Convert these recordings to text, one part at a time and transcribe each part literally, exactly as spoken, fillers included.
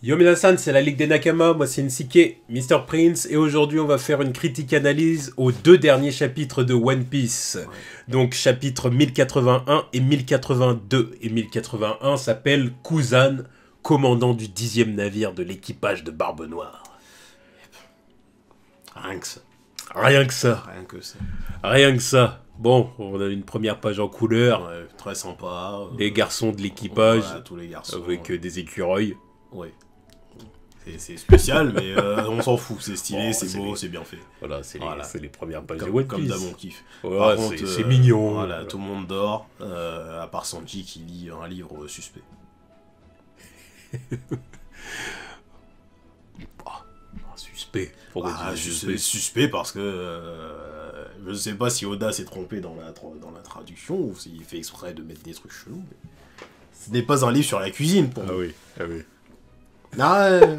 Yo minasan, c'est la Ligue des Nakama, moi c'est Nsike, mister Prince, et aujourd'hui on va faire une critique analyse aux deux derniers chapitres de One Piece. Ouais. Donc chapitre mille quatre-vingt-un et mille quatre-vingt-deux. Et mille quatre-vingt-un s'appelle Kuzan, commandant du dixième navire de l'équipage de Barbe Noire. Rien que ça. Rien que ça. Rien que ça. Rien que ça. Bon, on a une première page en couleur. Ouais, très sympa. Les euh, garçons de l'équipage. Voilà, tous les garçons. Avec ouais. euh, des écureuils. Oui. C'est spécial, mais euh, on s'en fout. C'est stylé, bon, c'est beau, c'est bien fait. Voilà, c'est voilà. les, les premières pages comme, de One Comme Piece. d'hab, on kiffe. Ouais, c'est euh, mignon. Voilà, voilà, tout le monde dort, euh, à part Sanji qui lit un livre suspect. Ah, suspect. Ah, suspect. Suspect parce que euh, je sais pas si Oda s'est trompé dans la, dans la traduction ou s'il fait exprès de mettre des trucs chelous. Mais... ce n'est pas un livre sur la cuisine pour ah moi. Oui, ah oui. Ah, euh...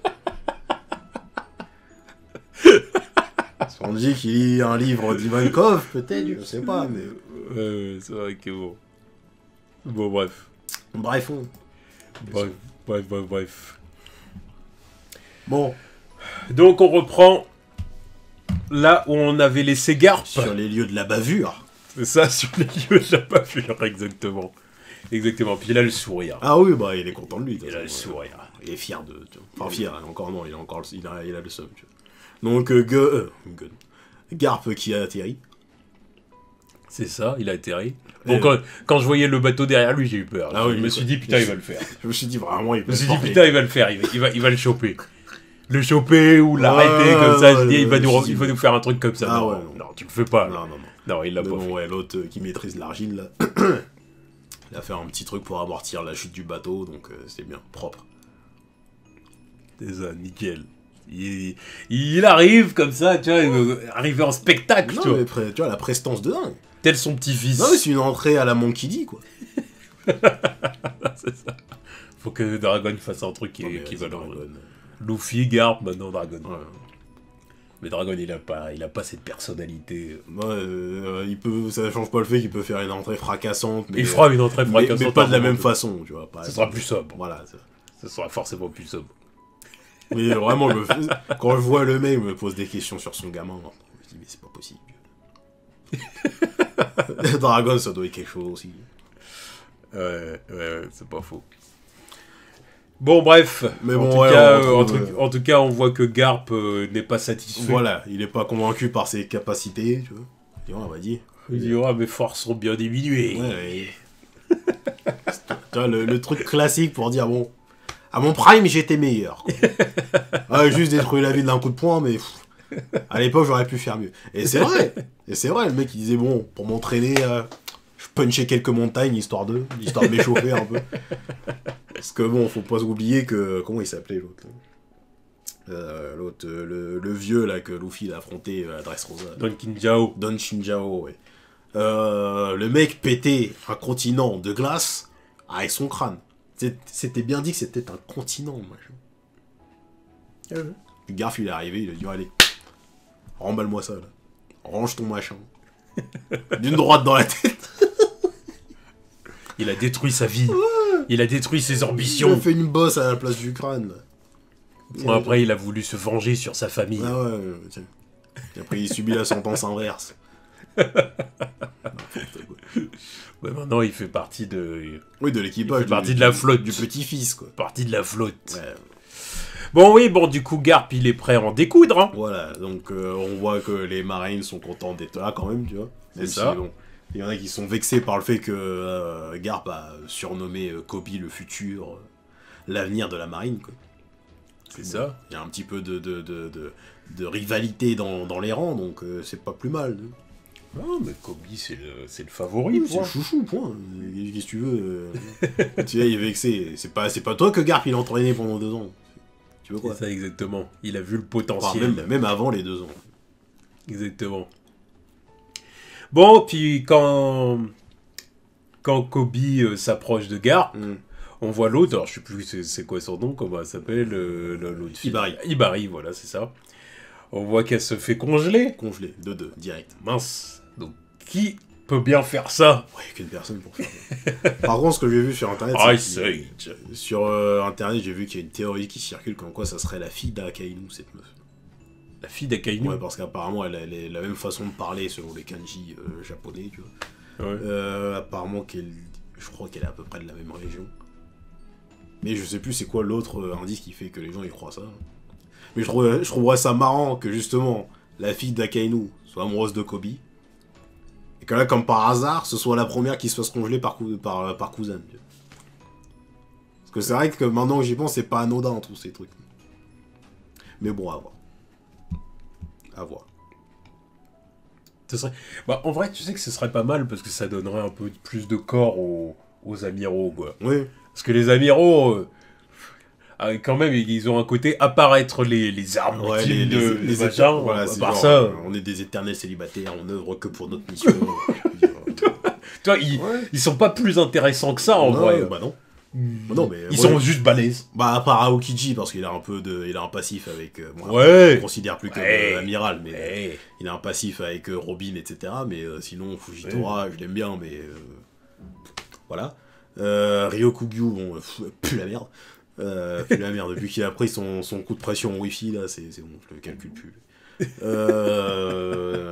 on dit qu'il lit un livre d'Ivankov, peut-être, je sais pas, mais... Euh, c'est vrai que bon... Bon, bref. Bref, on... Bref, bref, bref, bref. Bon. Donc, on reprend là où on avait laissé Garp. Sur les lieux de la bavure. C'est ça, sur les lieux de la bavure, exactement. Exactement, puis il a le sourire. Ah oui, bah il est content de lui. Il a le sourire. Il est fier de... Enfin, fier, hein, encore non, il a encore il a, il a le seum, tu vois. Donc, euh, Gun... Euh, Gun... Garp qui a atterri. C'est ça, il a atterri. Bon, euh... quand, quand je voyais le bateau derrière lui, j'ai eu peur. Ah oui, je me suis dit, putain, il va le faire. Je me suis dit, vraiment, il peut Je me suis dit, putain, il va le faire, il va, il va, il va le choper. Le choper ou l'arrêter, ouais, comme ça, ouais, je dis, il, va nous, dit, il va nous faire un truc comme ça. Ah, non, ouais, non, non, tu le fais pas. Non, non, non. Non, il l'a pas bon, fait. Ouais, l'autre euh, qui maîtrise l'argile, là... il a fait un petit truc pour amortir la chute du bateau, donc euh, c'est bien, propre. C'est ça, nickel. Il, il arrive comme ça, tu vois, il arrive en spectacle, non, tu vois. Mais pré tu vois, la prestance de dingue. Tel son petit-fils. Non, mais c'est une entrée à la Monkey D, quoi. C'est ça. Faut que Dragon fasse un truc qui est équivalent. Luffy, Garp, maintenant Dragon. Ouais. Mais Dragon, il a pas, il a pas cette personnalité. Ouais, euh, il peut, ça change pas le fait qu'il peut faire une entrée fracassante. Mais, il fera une entrée fracassante. Mais, mais pas de la même façon, tu vois. Pas, ce sera plus sobre. Voilà. Ce sera forcément plus sobre. Mais vraiment, je me... quand je vois le mec, il me pose des questions sur son gamin. Je me dis, mais c'est pas possible. Dragon, ça doit être quelque chose aussi. Ouais, ouais, ouais, c'est pas faux. Bon, bref. Mais en, bon, tout ouais, cas, retrouve, en, tout, euh... en tout cas, on voit que Garp euh, n'est pas satisfait. Voilà, il est pas convaincu par ses capacités, tu vois. Et on va dire. Il dit, oh, mes forces sont bien diminuées. Ouais, ouais. Tu vois, le, le truc classique pour dire, bon, à mon prime, j'étais meilleur. Ouais, juste détruire la ville d'un coup de poing, mais pff, à l'époque, j'aurais pu faire mieux. Et c'est vrai. Et c'est vrai, le mec, il disait, bon, pour m'entraîner, euh, je punchais quelques montagnes, histoire de, histoire de m'échauffer un peu. Parce que bon, faut pas oublier que... Comment il s'appelait, l'autre euh, L'autre, le, le vieux, là, que Luffy a affronté à Dressrosa. Don Kinjao. Don Shinjao, ouais. Euh, le mec pétait un continent de glace avec son crâne. C'était bien dit que c'était un continent, machin. Euh. Garf, il est arrivé, il a dit, allez, remballe-moi ça, là. Range ton machin. D'une droite dans la tête. Il a détruit sa vie. Ouais. Il a détruit ses ambitions. Il a fait une bosse à la place du crâne, là. Bon, après, il a voulu se venger sur sa famille. Ah ouais, ouais, tiens. Et après, il subit la sentence inverse. Ouais, maintenant, il fait partie de... Oui, de l'équipage. Partie de la flotte. Du petit-fils, quoi. Partie de la flotte. Ouais. Bon, oui, bon, du coup, Garp, il est prêt à en découdre. Hein. Voilà, donc euh, on voit que les Marines sont contents d'être là, quand même, tu vois. C'est ça. Si, bon, il y en a qui sont vexés par le fait que euh, Garp a surnommé euh, Kobe le futur, euh, l'avenir de la marine, quoi. C'est bon, ça. Il y a un petit peu de, de, de, de, de rivalité dans, dans les rangs, donc euh, c'est pas plus mal. Non, mais Kobe, c'est le, c'est le favori, c'est le chouchou, point. Qu'est-ce que tu veux euh... Tu vois, il est vexé. C'est pas, c'est pas toi que Garp, il a entraîné pendant deux ans. Tu veux quoi? C'est ça, exactement. Il a vu le potentiel. Enfin, même, même avant les deux ans. Exactement. Bon, puis quand... Quand Kobe euh, s'approche de Garp, mm. on voit l'autre, alors je sais plus c'est quoi son nom, comment elle s'appelle, euh, l'autre fille. Ibari. Ibari, voilà, c'est ça. On voit qu'elle se fait congeler. Congelée, de deux, direct. Mince. Donc, qui peut bien faire ça. Ouais, qu'une personne pour faire ça. Par contre, ce que j'ai vu sur internet, Ice Age. Sur euh, internet, j'ai vu qu'il y a une théorie qui circule comme quoi ça serait la fille d'Akainu, cette meuf. La fille d'Akainu. Ouais, parce qu'apparemment, elle a, elle a la même façon de parler selon les kanji euh, japonais, tu vois. Ouais. Euh, apparemment, qu'elle, je crois qu'elle est à peu près de la même région. Mais je sais plus c'est quoi l'autre euh, indice qui fait que les gens y croient ça. Mais je, trouve, je trouverais ça marrant que justement, la fille d'Akainu soit amoureuse de Kobe. Et que là, comme par hasard, ce soit la première qui se fasse congeler par, par, par Kuzan. Parce que c'est vrai que maintenant que j'y pense, c'est pas anodin tous ces trucs. Mais bon, à voir. À voir. Ce serait... bah, en vrai, tu sais que ce serait pas mal parce que ça donnerait un peu plus de corps aux, aux amiraux, quoi. Oui. Parce que les amiraux, euh, euh, quand même, ils ont un côté apparaître les, les armes Ouais, utiles les, de les, les machin. éter- voilà, à c'est part genre, ça, euh, on est des éternels célibataires, on œuvre que pour notre mission. toi, ils, Ouais. ils sont pas plus intéressants que ça, en non, vrai. Bah non. Bah non, mais Ils moi, sont juste balèzes. Bah à part Aokiji parce qu'il a un peu de, il a un passif avec, euh, bon, Ouais. on le considère plus comme Ouais. euh, amiral, mais Hey. il a un passif avec euh, Robin, et cetera. Mais euh, sinon Fujitora, je l'aime bien, mais euh, voilà. Euh, Ryokugyu, bon, euh, pff, plus la merde, euh, plus la merde. Vu qu'il a pris son, son coup de pression au Wi-Fi là, c'est c'est bon, je le calcule plus. Euh,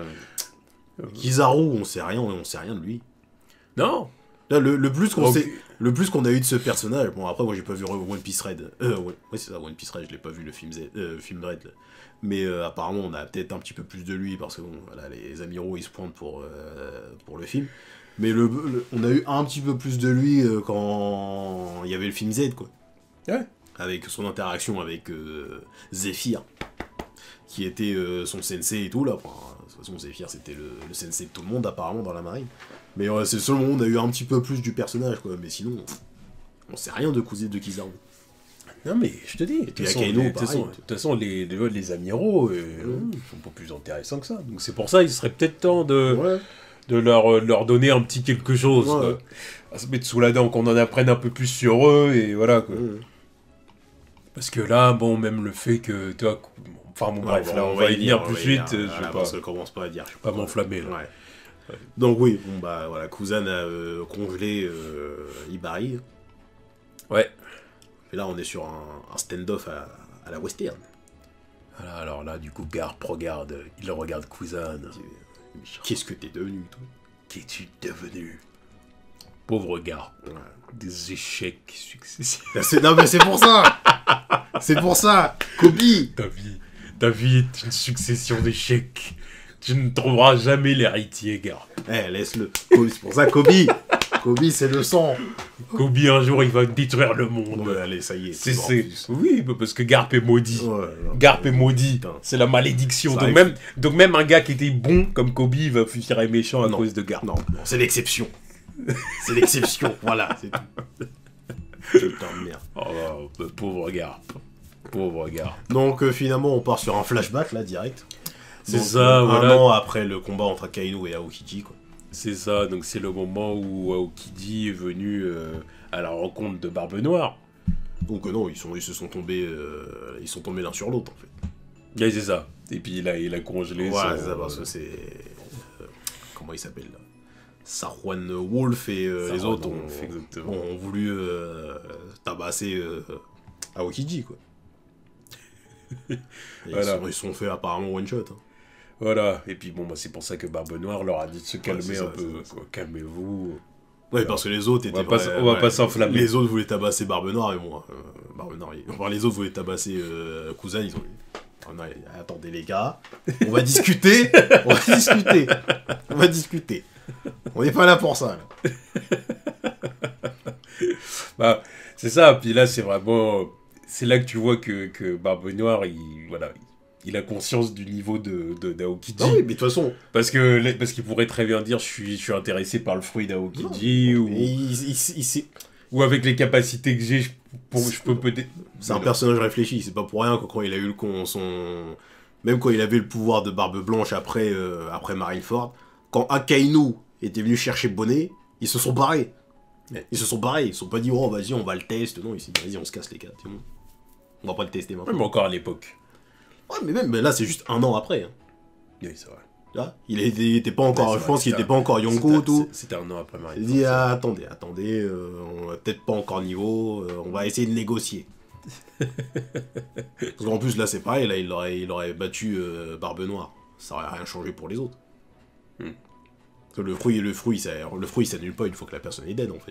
Kizaru, on sait rien, on sait rien de lui. Non. Là, le, le plus qu'on Ok. sait, le plus qu'on a eu de ce personnage, bon après moi j'ai pas vu One Piece Red, euh, ouais, ouais, c'est ça, One Piece Red, je l'ai pas vu le film, Z, euh, film Red, là. Mais euh, apparemment on a peut-être un petit peu plus de lui parce que bon, voilà, les amiraux ils se pointent pour, euh, pour le film. Mais le, le- on a eu un petit peu plus de lui euh, quand il y avait le film Z, quoi. Ouais. Avec son interaction avec euh, Zephyr, qui était euh, son sensei et tout, là. Enfin, de toute façon, Zephyr, c'était le, le sensei de tout le monde, apparemment, dans la marine. Mais euh, c'est le seul moment où on a eu un petit peu plus du personnage, quoi. Mais sinon, on sait rien de Kuze de Kizaru. Non, mais je te dis. De toute puis façon, Akainu, les- de toute pareil. façon- de toute façon, les, les, les amiraux, euh, Mm. ils sont pas plus intéressants que ça. Donc c'est pour ça, il serait peut-être temps de, Ouais. de leur, euh, leur donner un petit quelque chose. Ouais. Quoi. À se mettre sous la dent, qu'on en apprenne un peu plus sur eux, et voilà. Quoi. Mm. Parce que là, bon, même le fait que, tu vois, enfin bon, bref, Ouais, là, on, va y venir plus on va y vite, venir, je voilà, vais parce pas, que commence pas à dire. Je sais pas m'enflammer, là. Ouais. Donc oui, bon bah voilà, Kuzan a euh, congelé euh, Ibari. Ouais. Et là on est sur un, un stand-off à, à la western. Voilà, alors là, du coup, Garp regarde, il regarde Kuzan. Qu'est-ce que t'es devenu, toi? Qu'es-tu devenu? Pauvre Garp. Ouais. Des échecs successifs. Là, c'est- Non mais c'est pour ça. C'est pour ça. Kobe. Ta vie, ta vie est une succession d'échecs. Tu ne trouveras jamais l'héritier, Garp. Eh, laisse-le. Kobe, c'est pour ça Kobe. Kobe, c'est le sang. Kobe, un jour, il va détruire le monde. Ouais, allez, ça y est. C'est, bon, en c'est... plus. Oui, bah, parce que Garp est maudit. Ouais, non, Garp est maudit. Putain. C'est la malédiction. Ça Donc arrive. même, donc même un gars qui était bon comme Kobe va finir méchant à Non. cause de Garp. Non, non, c'est l'exception. C'est l'exception, voilà, c'est tout. Putain de merde. Oh, bah, pauvre Garp. Pauvre Garp. Donc euh, finalement, on part sur un flashback, là, direct. C'est Donc, ça, euh, voilà. Un an après le combat entre Akainu et Aokiji, quoi. C'est ça, donc c'est le moment où Aokiji est venu euh, à la rencontre de Barbe Noire. Donc euh, non, ils, sont, ils se sont tombés, euh, ils sont tombés l'un sur l'autre, en fait. Ouais, c'est ça. Et puis là, il a congelé Ouais, son- c'est ça, parce que c'est... euh, comment il s'appelle, là Sarwan Wolf et euh, les Sarwan autres ont, Wolf, exactement. ont voulu euh, tabasser euh, Aokiji, quoi. Et Voilà. ils, sont, ils sont fait apparemment one-shot. Hein. Voilà, et puis bon, bah, c'est pour ça que Barbe Noire leur a dit de se calmer c'est ça, un peu. c'est ça. Quoi. Calmez-vous. Ouais, parce que les autres On étaient... va pas, vrais- on va ouais, pas s'enflammer. Les autres voulaient tabasser Barbe Noire, mais bon, euh, Barbe Noire, ils- enfin, les autres voulaient tabasser euh, Kuzan, ils ont dit, oh non, attendez les gars, on va discuter, on va discuter, on va discuter. On n'est pas là pour ça, là. Bah, c'est ça, puis là, c'est vraiment... C'est là que tu vois que, que Barbe Noire, il, voilà, il a conscience du niveau de, de, d'Aokiji. Non, oui, mais de toute façon, Parce que parce qu'il pourrait très bien dire, je suis, je suis intéressé par le fruit d'Aokiji, ou, il, il- il- il- c'est ou avec les capacités que j'ai, je, pour- je peux peut-être... c'est un personnage réfléchi, c'est pas pour rien que quand il a eu le con, son... Même quand il avait le pouvoir de Barbe Blanche après, euh, après Marineford, quand Akainu était venu chercher Bonnet, ils se sont barrés. Ils se sont barrés, ils se sont pas dit, oh vas-y, on va le tester. Non, ils s'est dit, vas-y, on se casse les gars, c'est bon. On va pas le tester maintenant. Même encore à l'époque. Ouais, mais même mais là, c'est juste un an après. Hein. Oui, c'est vrai. Là, il était, il était pas encore, Ouais, je pense qu'il c'était était pas encore Yonko, tout. C'était un an après Il Marineford. dit, ah, attendez, attendez, euh, on va peut-être pas encore niveau, euh, on va essayer de négocier. Parce qu'en plus, là, c'est pareil, là, il aurait, il aurait battu euh, Barbe Noire. Ça aurait rien changé pour les autres. Hmm. Parce que le fruit, le fruit, ça, le fruit, ça s'annule pas une fois que la personne est dead, en fait.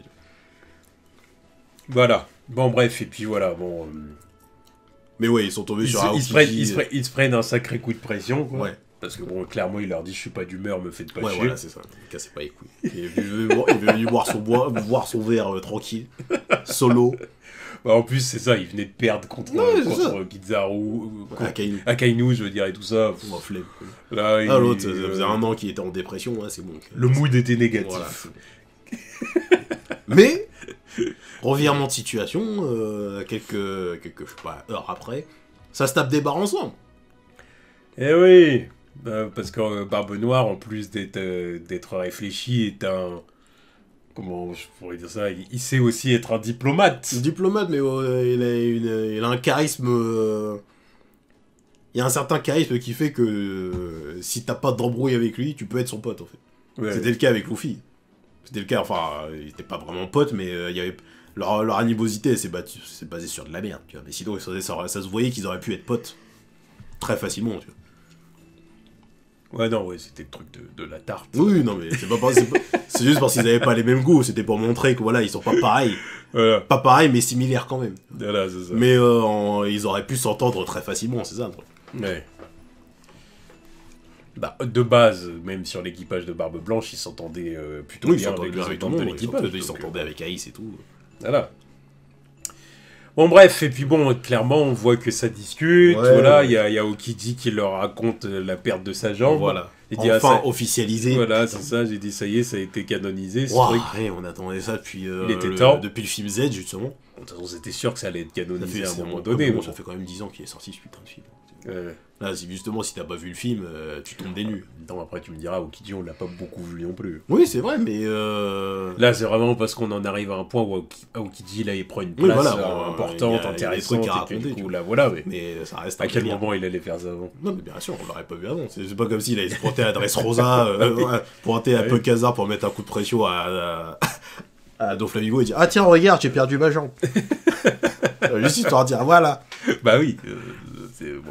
Voilà. Bon, bref, et puis voilà, bon... euh, Mais ouais, ils sont tombés Ils sur se, Aokiji. ils, se prennent, ils, se prennent, ils se prennent un sacré coup de pression, quoi. Ouais. Parce que bon, clairement, il leur dit, je suis pas d'humeur, me faites pas Ouais, chier. voilà, c'est ça. Cassez pas les couilles. Il est venu, il est venu boire son, bois, boire son verre euh, tranquille, solo. Bah, en plus, c'est ça, il venait de perdre contre, Ouais, contre Kizaru, contre Akainu. Akainu, je veux dire, et tout ça. On va flemme. Là, il- Ah, l'autre, ça euh, faisait un an qu'il était en dépression, ouais, c'est bon. Le mood était négatif. Voilà, c'est bon. Mais, revirement de situation, euh, quelques, quelques je sais pas, heures après, ça se tape des barres ensemble. Eh oui, bah, parce que euh, Barbe Noire, en plus d'être euh, d'être réfléchi, est un... Comment je pourrais dire ça, il, il sait aussi être un diplomate. Diplomate, mais euh, il, a une- il a un charisme... euh, Il y a un certain charisme qui fait que euh, si t'as pas d'embrouille avec lui, tu peux être son pote, en fait. Ouais. C'était le cas avec Luffy. C'était le cas, enfin, ils étaient pas vraiment potes, mais euh, il y avait... Leur, leur animosité, c'est battu- c'est basé sur de la merde, tu vois. Mais sinon, ça, ça, ça se voyait qu'ils auraient pu être potes. Très facilement, tu vois. Ouais, non, ouais, c'était le truc de, de la tarte. Oui, non, mais c'est pas, pas- c'est pas- c'est juste parce qu'ils avaient pas les mêmes goûts. C'était pour montrer que voilà, ils sont pas pareils. Voilà, Pas pareils, mais similaires quand même. voilà c'est ça. Mais euh, en- ils auraient pu s'entendre très facilement, c'est ça le truc. Ouais. Bah, de base, même sur l'équipage de Barbe Blanche, ils s'entendaient euh, plutôt Oui, ils bien s'entendaient avec bien les avec tout autres le membres de monde. Ils l'équipage. s'entendaient- ils donc, s'entendaient euh, avec Aïs et tout. Voilà. Bon, bref, et puis bon, clairement, on voit que ça discute. Ouais, voilà, ouais. il y a, il y a Okiji qui leur raconte euh, la perte de sa jambe. Voilà. Il dit, ah, Enfin ça- officialisé. Voilà, c'est ça, j'ai dit, ça y est, ça a été canonisé, ce Ouah, truc. ouais, on attendait ça depuis, euh, Il était le, temps. depuis le film Z, justement. De toute façon, c'était sûr que ça allait être Ça canonisé fait, à un c'est moment bon, donné. bon, bon. ça fait quand même dix ans qu'il est sorti ce putain de film. Euh, Là, si justement, si t'as pas vu le film, euh, tu tombes des nues. non, après, tu me diras, Okiji, on l'a pas beaucoup vu non plus. Oui, c'est vrai, mais... Euh... Là, c'est vraiment parce qu'on en arrive à un point où Aoki- Aokiji, là, il prend une Oui, place voilà, euh, bon, importante, il y a- il y a des intéressante, trucs à et que, raconter, du tu coup, vois. là, voilà, mais... Mais ça reste À un quel délire. moment il allait faire ça avant? Non, mais bien sûr, on l'aurait pas vu avant. C'est c'est pas comme s'il allait se pointer à l'adresse Rosa, euh, ouais, pointer à Ouais. peu Casar pour mettre un coup de pression à, à, à Doflamingo et dire ah tiens regarde j'ai perdu ma jambe. Euh, Juste histoire de dire voilà. Bah oui, euh, c'est bon.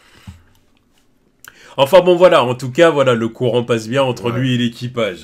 Enfin bon voilà, en tout cas voilà, le courant passe bien entre Ouais. lui et l'équipage.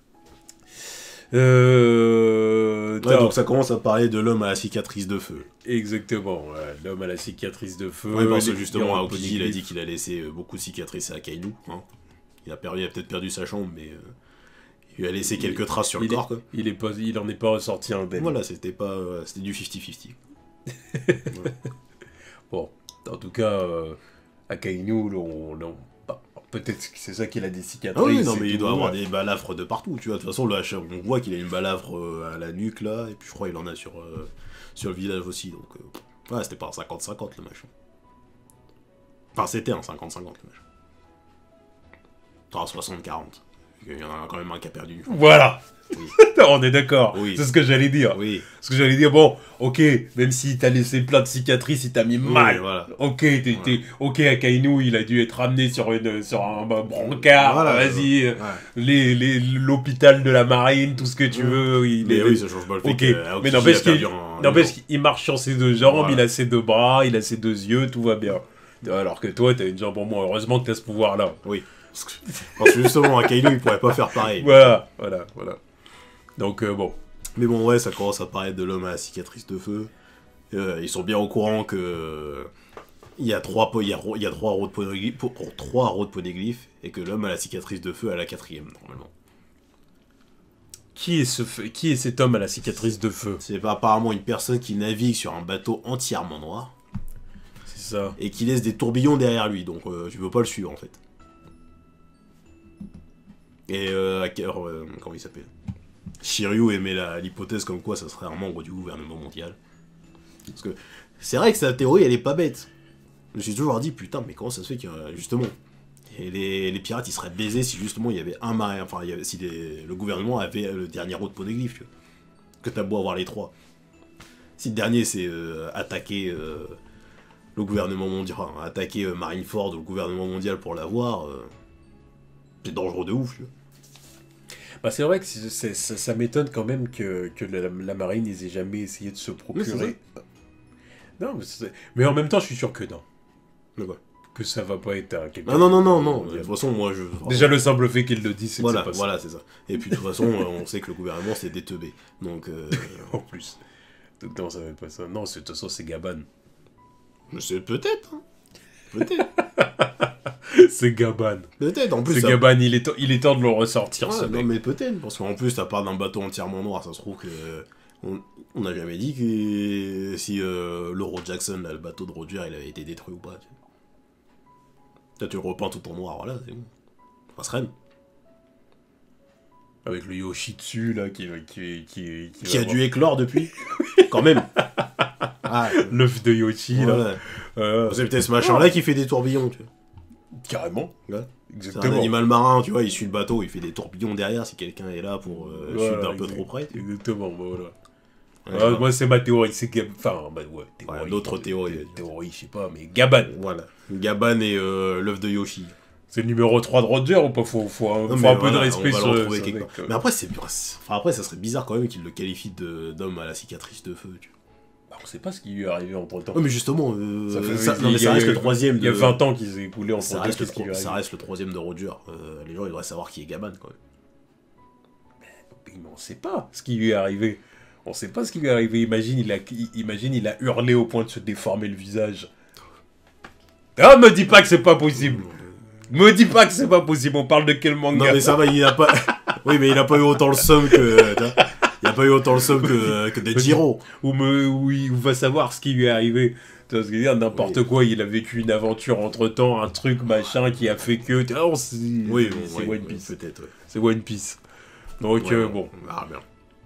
Euh... Ouais, attends. donc ça commence à parler de l'homme à la cicatrice de feu. Exactement, ouais, l'homme à la cicatrice de feu. Ouais, parce que les- justement les Aokiji il a dit poneglyphes. qu'il a laissé euh, beaucoup de cicatrices à Akainu. Hein. Il a perdu, il a peut-être perdu sa jambe, mais euh, il lui a laissé quelques Il- traces sur le il est- corps. Quoi. Il, est pas, il en est pas ressorti indemne. Voilà, c'était pas, euh, c'était du cinquante cinquante. Bon, en tout cas, euh, Akainu, on, on- bah, peut-être que c'est ça qu'il a des cicatrices. Ah oui, non, et mais il tout, doit avoir ouais. des balafres de partout, tu vois. De toute façon, là, on voit qu'il a une balafre euh, à la nuque, là, et puis je crois qu'il en a sur, euh, sur le visage aussi, donc... euh, ouais, c'était pas un cinquante cinquante, le machin. Enfin, c'était un cinquante cinquante, le machin. Enfin, un soixante quarante. Il y en a quand même un qui a perdu. Voilà. Oui. On est d'accord. Oui. C'est ce que j'allais dire. Oui, Ce que j'allais dire, bon, ok, même s'il t'a laissé plein de cicatrices, il t'a mis mal. Oui, voilà. Ok, t'es, t'es- ok, Akainu, il a dû être ramené sur, une, sur un bah, brancard. Voilà, Vas-y, ouais. les, les, l'hôpital de la marine, tout ce que tu Ouais. veux. Il Mais est, oui, ça change pas le fait ok, que Aokiji mais n'empêche a perdu qu'il un- n'empêche qu'il marche sur ses deux jambes, Voilà. il a ses deux bras, il a ses deux yeux, tout va bien. Alors que toi, t'as une jambe en moins. Heureusement que t'as ce pouvoir-là. Oui. Parce que, parce que justement, Akainu, il pourrait pas faire pareil. Voilà, voilà, voilà. Donc, euh, bon. Mais bon, ouais, ça commence à paraître de l'homme à la cicatrice de feu. Euh, ils sont bien au courant que euh, il y a trois po- il y a, ro- il y a trois rots de poneglyphes, pour- pour trois rots de poneglyphes, et que l'homme à la cicatrice de feu a la quatrième normalement. Qui est, ce fe- qui est cet homme à la cicatrice de feu? C'est pas apparemment une personne qui navigue sur un bateau entièrement noir C'est ça. et qui laisse des tourbillons derrière lui, donc euh, tu peux pas le suivre en fait. Et euh, à quel- euh, comment il s'appelle? Shiryu aimait la- l'hypothèse comme quoi ça serait un membre du gouvernement mondial. Parce que c'est vrai que sa théorie elle est pas bête. Je me suis toujours dit putain mais comment ça se fait que euh, justement et les, les pirates ils seraient baisés si justement il y avait un marin, enfin il y avait- si les- le gouvernement avait le dernier rot de poneglyphe, tu vois. Que t'as beau avoir les trois. Si le dernier c'est euh, attaquer euh, le gouvernement mondial, enfin, attaquer euh, Marineford ou le gouvernement mondial pour l'avoir, euh, C'est dangereux de ouf. Tu vois. Bah, c'est vrai que c'est, c'est, ça, ça m'étonne quand même que, que la, la marine, ils aient jamais essayé de se procurer. Non, mais, c'est... mais en même temps, je suis sûr que non. Mais quoi que ça va pas être un quelqu'un. Ah non, non, non, non. De toute façon, moi, je... Déjà, le simple fait qu'il le dit, c'est voilà, que c'est pas voilà, c'est ça. Et puis, de toute façon, on sait que le gouvernement, c'est des teubés. Donc... Euh... en plus. Donc, non, ça va être pas ça. Non, de toute façon, c'est Gabon. C'est peut-être. Hein. Peut-être. C'est Gabon. Peut-être, en plus... C'est ça... Gabon, il est, temps, il est temps de le ressortir, ouais, ce non, mec. mais peut-être, parce qu'en plus, ça part d'un bateau entièrement noir, ça se trouve que... On n'a jamais dit que si euh, l'Euro Jackson, là, le bateau de Roger, il avait été détruit ou pas. Tu... Là, tu le repeins tout en noir, voilà, c'est bon. Ça passe reine. Avec le Yoshi dessus, là, qui... Qui, qui, qui, qui a dû éclore depuis. Quand même. Ah, l'œuf de Yoshi, voilà. là. Euh... C'est peut-être ce machin-là qui fait des tourbillons, tu vois. Carrément. Ouais. Exactement. C'est un animal marin, tu vois, il suit le bateau, il fait des tourbillons derrière si quelqu'un est là pour euh, voilà, suivre d'un peu trop près. Tu vois. Exactement, voilà. Ouais, ah, moi, c'est ma théorie, c'est Gab... Enfin, bah ouais, théorie. Ouais, d'autres théories. Théorie, je sais pas, mais Gabon. Voilà. Gabon et euh, l'œuf de Yoshi. C'est le numéro trois de Roger ou pas? Faut, faut, un, non, faut un voilà, peu de respect sur le sur quelque part. Mais après, c'est... Enfin, après, ça serait bizarre quand même qu'il le qualifie d'homme à la cicatrice de feu, tu vois. Bah, on sait pas ce qui lui est arrivé entre temps. Ouais, mais justement, euh, ça, fait, ça, non, mais ça reste le troisième. Il y a vingt ans qu'ils s'est écoulé entre ça temps. Reste le, ça reste le troisième de Roger. Euh, les gens, ils devraient savoir qui est Gabon, quand même. Mais on sait pas ce qui lui est arrivé. On sait pas ce qui lui est arrivé. Imagine, il a, imagine, il a hurlé au point de se déformer le visage. Ah, me dis pas que c'est pas possible. Me dis pas que c'est pas possible. On parle de quel manga? Non, mais ça va, il a pas. Oui, mais il a pas eu autant le somme que. Il a pas eu autant le somme que, que des Jiro. Ou me, oui, ou va savoir ce qui lui est arrivé. Tu vois ce que je veux dire? N'importe oui. quoi. Il a vécu une aventure entre temps, un truc machin qui a fait que. Oh, c'est oui, bon, c'est oui, One Piece. Oui, peut-être. Ouais. C'est One Piece. Donc ouais, euh, bon. Ah bien.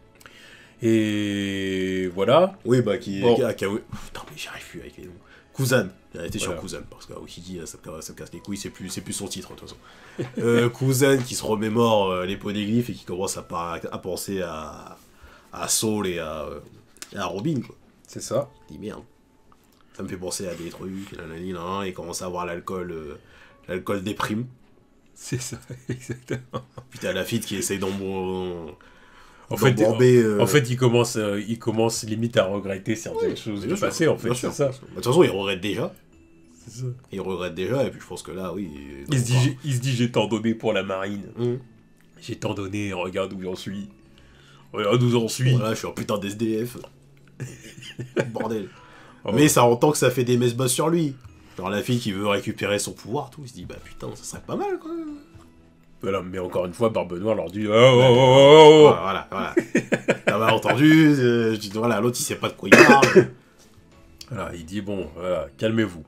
Et voilà. Oui, bah qui. Bon. Qui a, qui a... Putain, mais j'y arrive plus avec les noms. Kuzan. J'ai arrêté voilà. sur Kuzan parce que Aokiji, ça, ça me casse les couilles, c'est plus, plus son titre de toute façon. euh, Kuzan qui se remémore euh, les poneglyphes et qui commence à, à penser à, à Saul et à, euh, à Robin, quoi. C'est ça. Il dit merde. Ça me fait penser à des trucs, nanani, nan, et commence à avoir l'alcool, euh, l'alcool déprime. C'est ça, exactement. Puis t'as la fille qui essaye d'embomber. En fait, en, euh... en fait, il commence, euh, il commence limite à regretter certaines oui, choses du passé, en fait, c'est ça. De toute façon, il regrette déjà. C'est ça. Il regrette déjà, et puis je pense que là, oui... Il se, dit, il se dit, j'ai tant donné pour la marine. Mmh. J'ai tant donné, regarde où j'en suis. Regarde où j'en suis. Voilà, je suis un putain d'S D F. Bordel. Oh, mais ouais. Ça entend que ça fait des messes basses sur lui. Genre la fille qui veut récupérer son pouvoir, tout, il se dit, bah putain, ça serait pas mal, quoi. Voilà, mais encore une fois, Barbe Noire leur dit oh, oh, oh, oh. Voilà, voilà. T'as mal entendu, euh, je dis, voilà, l'autre il sait pas de quoi il parle. Voilà, il dit bon, voilà, calmez-vous.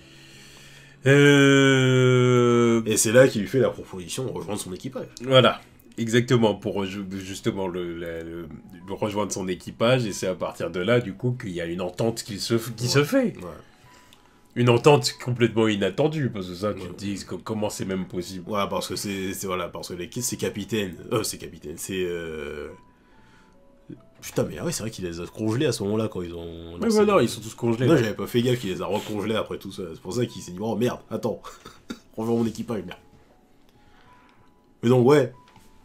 Euh... Et c'est là qu'il lui fait la proposition de rejoindre son équipage. Voilà, exactement, pour justement le, le, le, le rejoindre son équipage, et c'est à partir de là, du coup, qu'il y a une entente qui se, qui ouais, se fait. Ouais. Une entente complètement inattendue, parce que ça, tu ouais. te dis, comment c'est même possible? Voilà, parce que c'est, voilà, parce que les c'est capitaine, euh, c'est capitaine, c'est, euh... putain, mais ah ouais, c'est vrai qu'il les a congelés à ce moment-là, quand ils ont... Mais ouais, non, ils sont tous congelés. Non, j'avais pas fait gaffe qu'il les a recongelés après tout ça, c'est pour ça qu'il s'est dit, oh merde, attends, rejoins mon équipage, merde. Mais donc, ouais.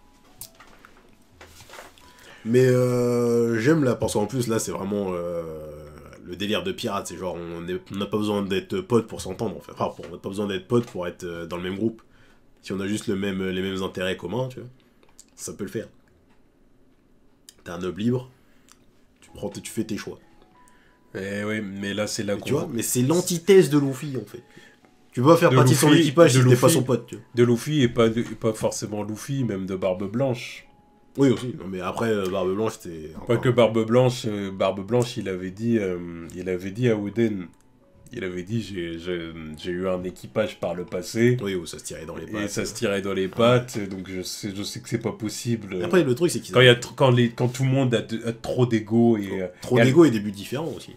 Mais euh, j'aime là, parce qu'en plus, là, c'est vraiment... Euh... Le délire de pirate, c'est genre, on n'a pas besoin d'être potes pour s'entendre, en fait. Enfin, on n'a pas besoin d'être potes pour être dans le même groupe. Si on a juste le même, les mêmes intérêts communs, tu vois, ça peut le faire. T'es un noble libre, tu, prends, tu fais tes choix. Eh oui, mais là, c'est là qu'on... Tu vois, mais c'est l'antithèse de Luffy, en fait. Tu peux pas faire partie de son équipage si t'es pas son pote, tu vois. De Luffy, et pas, de, pas forcément Luffy, même de Barbe Blanche. Oui aussi, non, mais après euh, Barbe Blanche c'était... Pas que Barbe Blanche, euh, Barbe Blanche il avait dit, euh, il avait dit à Oden, il avait dit j'ai, j'ai, j'ai eu un équipage par le passé. Oui, où ça se tirait dans les pattes. Et ça se tirait dans les pattes, ouais. Donc je sais, je sais que c'est pas possible. Mais après le truc c'est qu'ils... Quand, a... y a t- quand, les, quand tout le monde a, de, a trop d'ego et... Trop et d'ego et des buts différents aussi.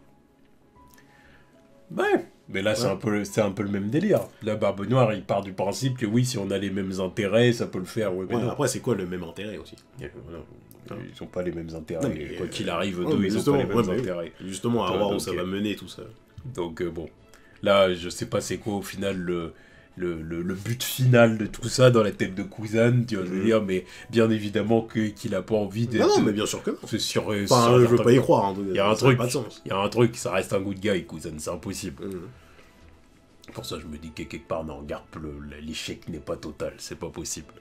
Ouais. Mais là, ouais. c'est, un peu, c'est un peu le même délire. La Barbe Noire, il part du principe que oui, si on a les mêmes intérêts, ça peut le faire. Ouais, mais ouais, après, c'est quoi le même intérêt aussi? Et, voilà. Ils n'ont pas les mêmes intérêts. Non, mais, quoi qu'il arrive, ouais, deux, ils n'ont pas les mêmes ouais, bah, intérêts. Justement, à voir où ça va mener, tout ça. Donc, euh, bon. Là, je sais pas c'est quoi, au final, le, le, le, le but final de tout ça dans la tête de Kuzan, tu vois, je veux dire, mais bien évidemment que, qu'il a pas envie de... Non, non, mais bien sûr que non. C'est sur, Enfin, sur je veux pas y croire. Hein, il y a un ça truc, n'a pas de sens. il y a un truc, ça reste un good guy, Kuzan, c'est impossible. Mmh. Pour ça, je me dis que quelque part, non, Garp, le- l'échec n'est pas total, c'est pas possible.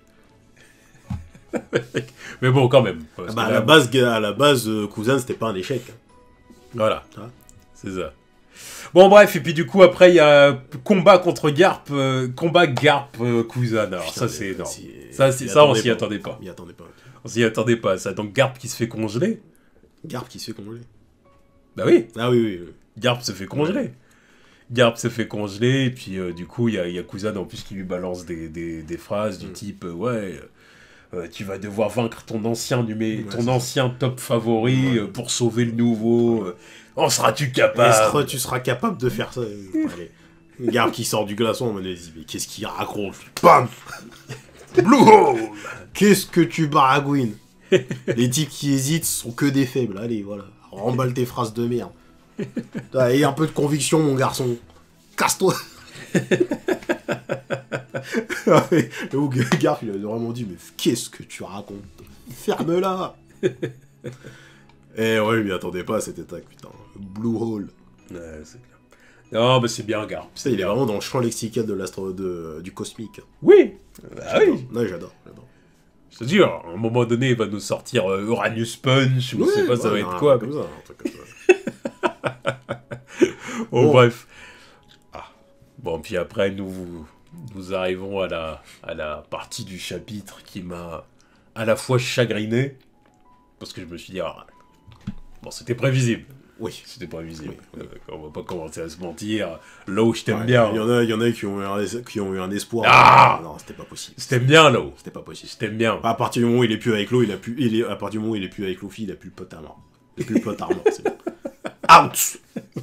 Mais bon, quand même. parce Ah bah, que à, là, la base, à la base, euh, Kuzan, c'était pas un échec. Hein. Voilà, Ah. c'est ça. Bon, bref, et puis du coup, après, il y a combat contre Garp, euh, combat Garp euh, Kuzan. Alors, Putain, ça, c'est mais énorme. si- Ça, c'est- m'y ça, on attendais s'y attendait pas. M'y attendais pas. On s'y attendait pas, ça. Donc, Garp qui se fait congeler. Garp qui se fait congeler. Bah oui, Ah oui, oui, oui. Garp se fait congeler. Garp se fait congeler, et puis euh, du coup, il y a, il y a Kuzan en plus qui lui balance des, des, des phrases du Mm. type euh, ouais, euh, tu vas devoir vaincre ton ancien, numé Ouais, ton c'est ancien top favori Ouais. euh, pour sauver le nouveau. euh, en seras-tu capable? Est-ce que tu seras capable de faire ça? Allez. Garp qui sort du glaçon, on me dit, mais qu'est-ce qu'il raconte? Bam! Blue Hole! Qu'est-ce que tu baragouines? Les types qui hésitent sont que des faibles. Allez, voilà. Remballe tes phrases de merde. Aie un peu de conviction, mon garçon. Casse-toi! Le haut Garp, il a vraiment dit, mais qu'est-ce que tu racontes? Ferme-la! Eh ouais, je m'y attendais pas à cette attaque, putain. Blue Hole. Ouais, c'est clair. Non, mais c'est bien Garp. Ça, il est vraiment dans le champ lexical de l'astro... de... du cosmique. Oui, ah oui. Ouais, j'adore, j'adore. Je te dis, à un moment donné, il va nous sortir euh, Uranus Punch, ou je sais pas, ça va ouais, être un quoi. truc mais- comme ça, un truc comme ça. Bon, Bon. bref. Ah. Bon, puis après, nous, nous arrivons à la, à la partie du chapitre qui m'a à la fois chagriné, parce que je me suis dit, ah, bon, c'était prévisible. Oui. C'était prévisible. Oui. Euh, on va pas commencer à se mentir. Là je t'aime Ouais, bien. Il y en a, il y en a qui ont eu un, es- qui ont eu un espoir. Ah Non, c'était pas possible. Je t'aime bien, là C'était pas possible. Je t'aime bien. À partir du moment où il est plus avec l'eau, il a plus. Il est, à partir du moment où il est plus avec Luffy, il a plus le pote à mort. Il a plus le pote à mort, c'est bon. Out!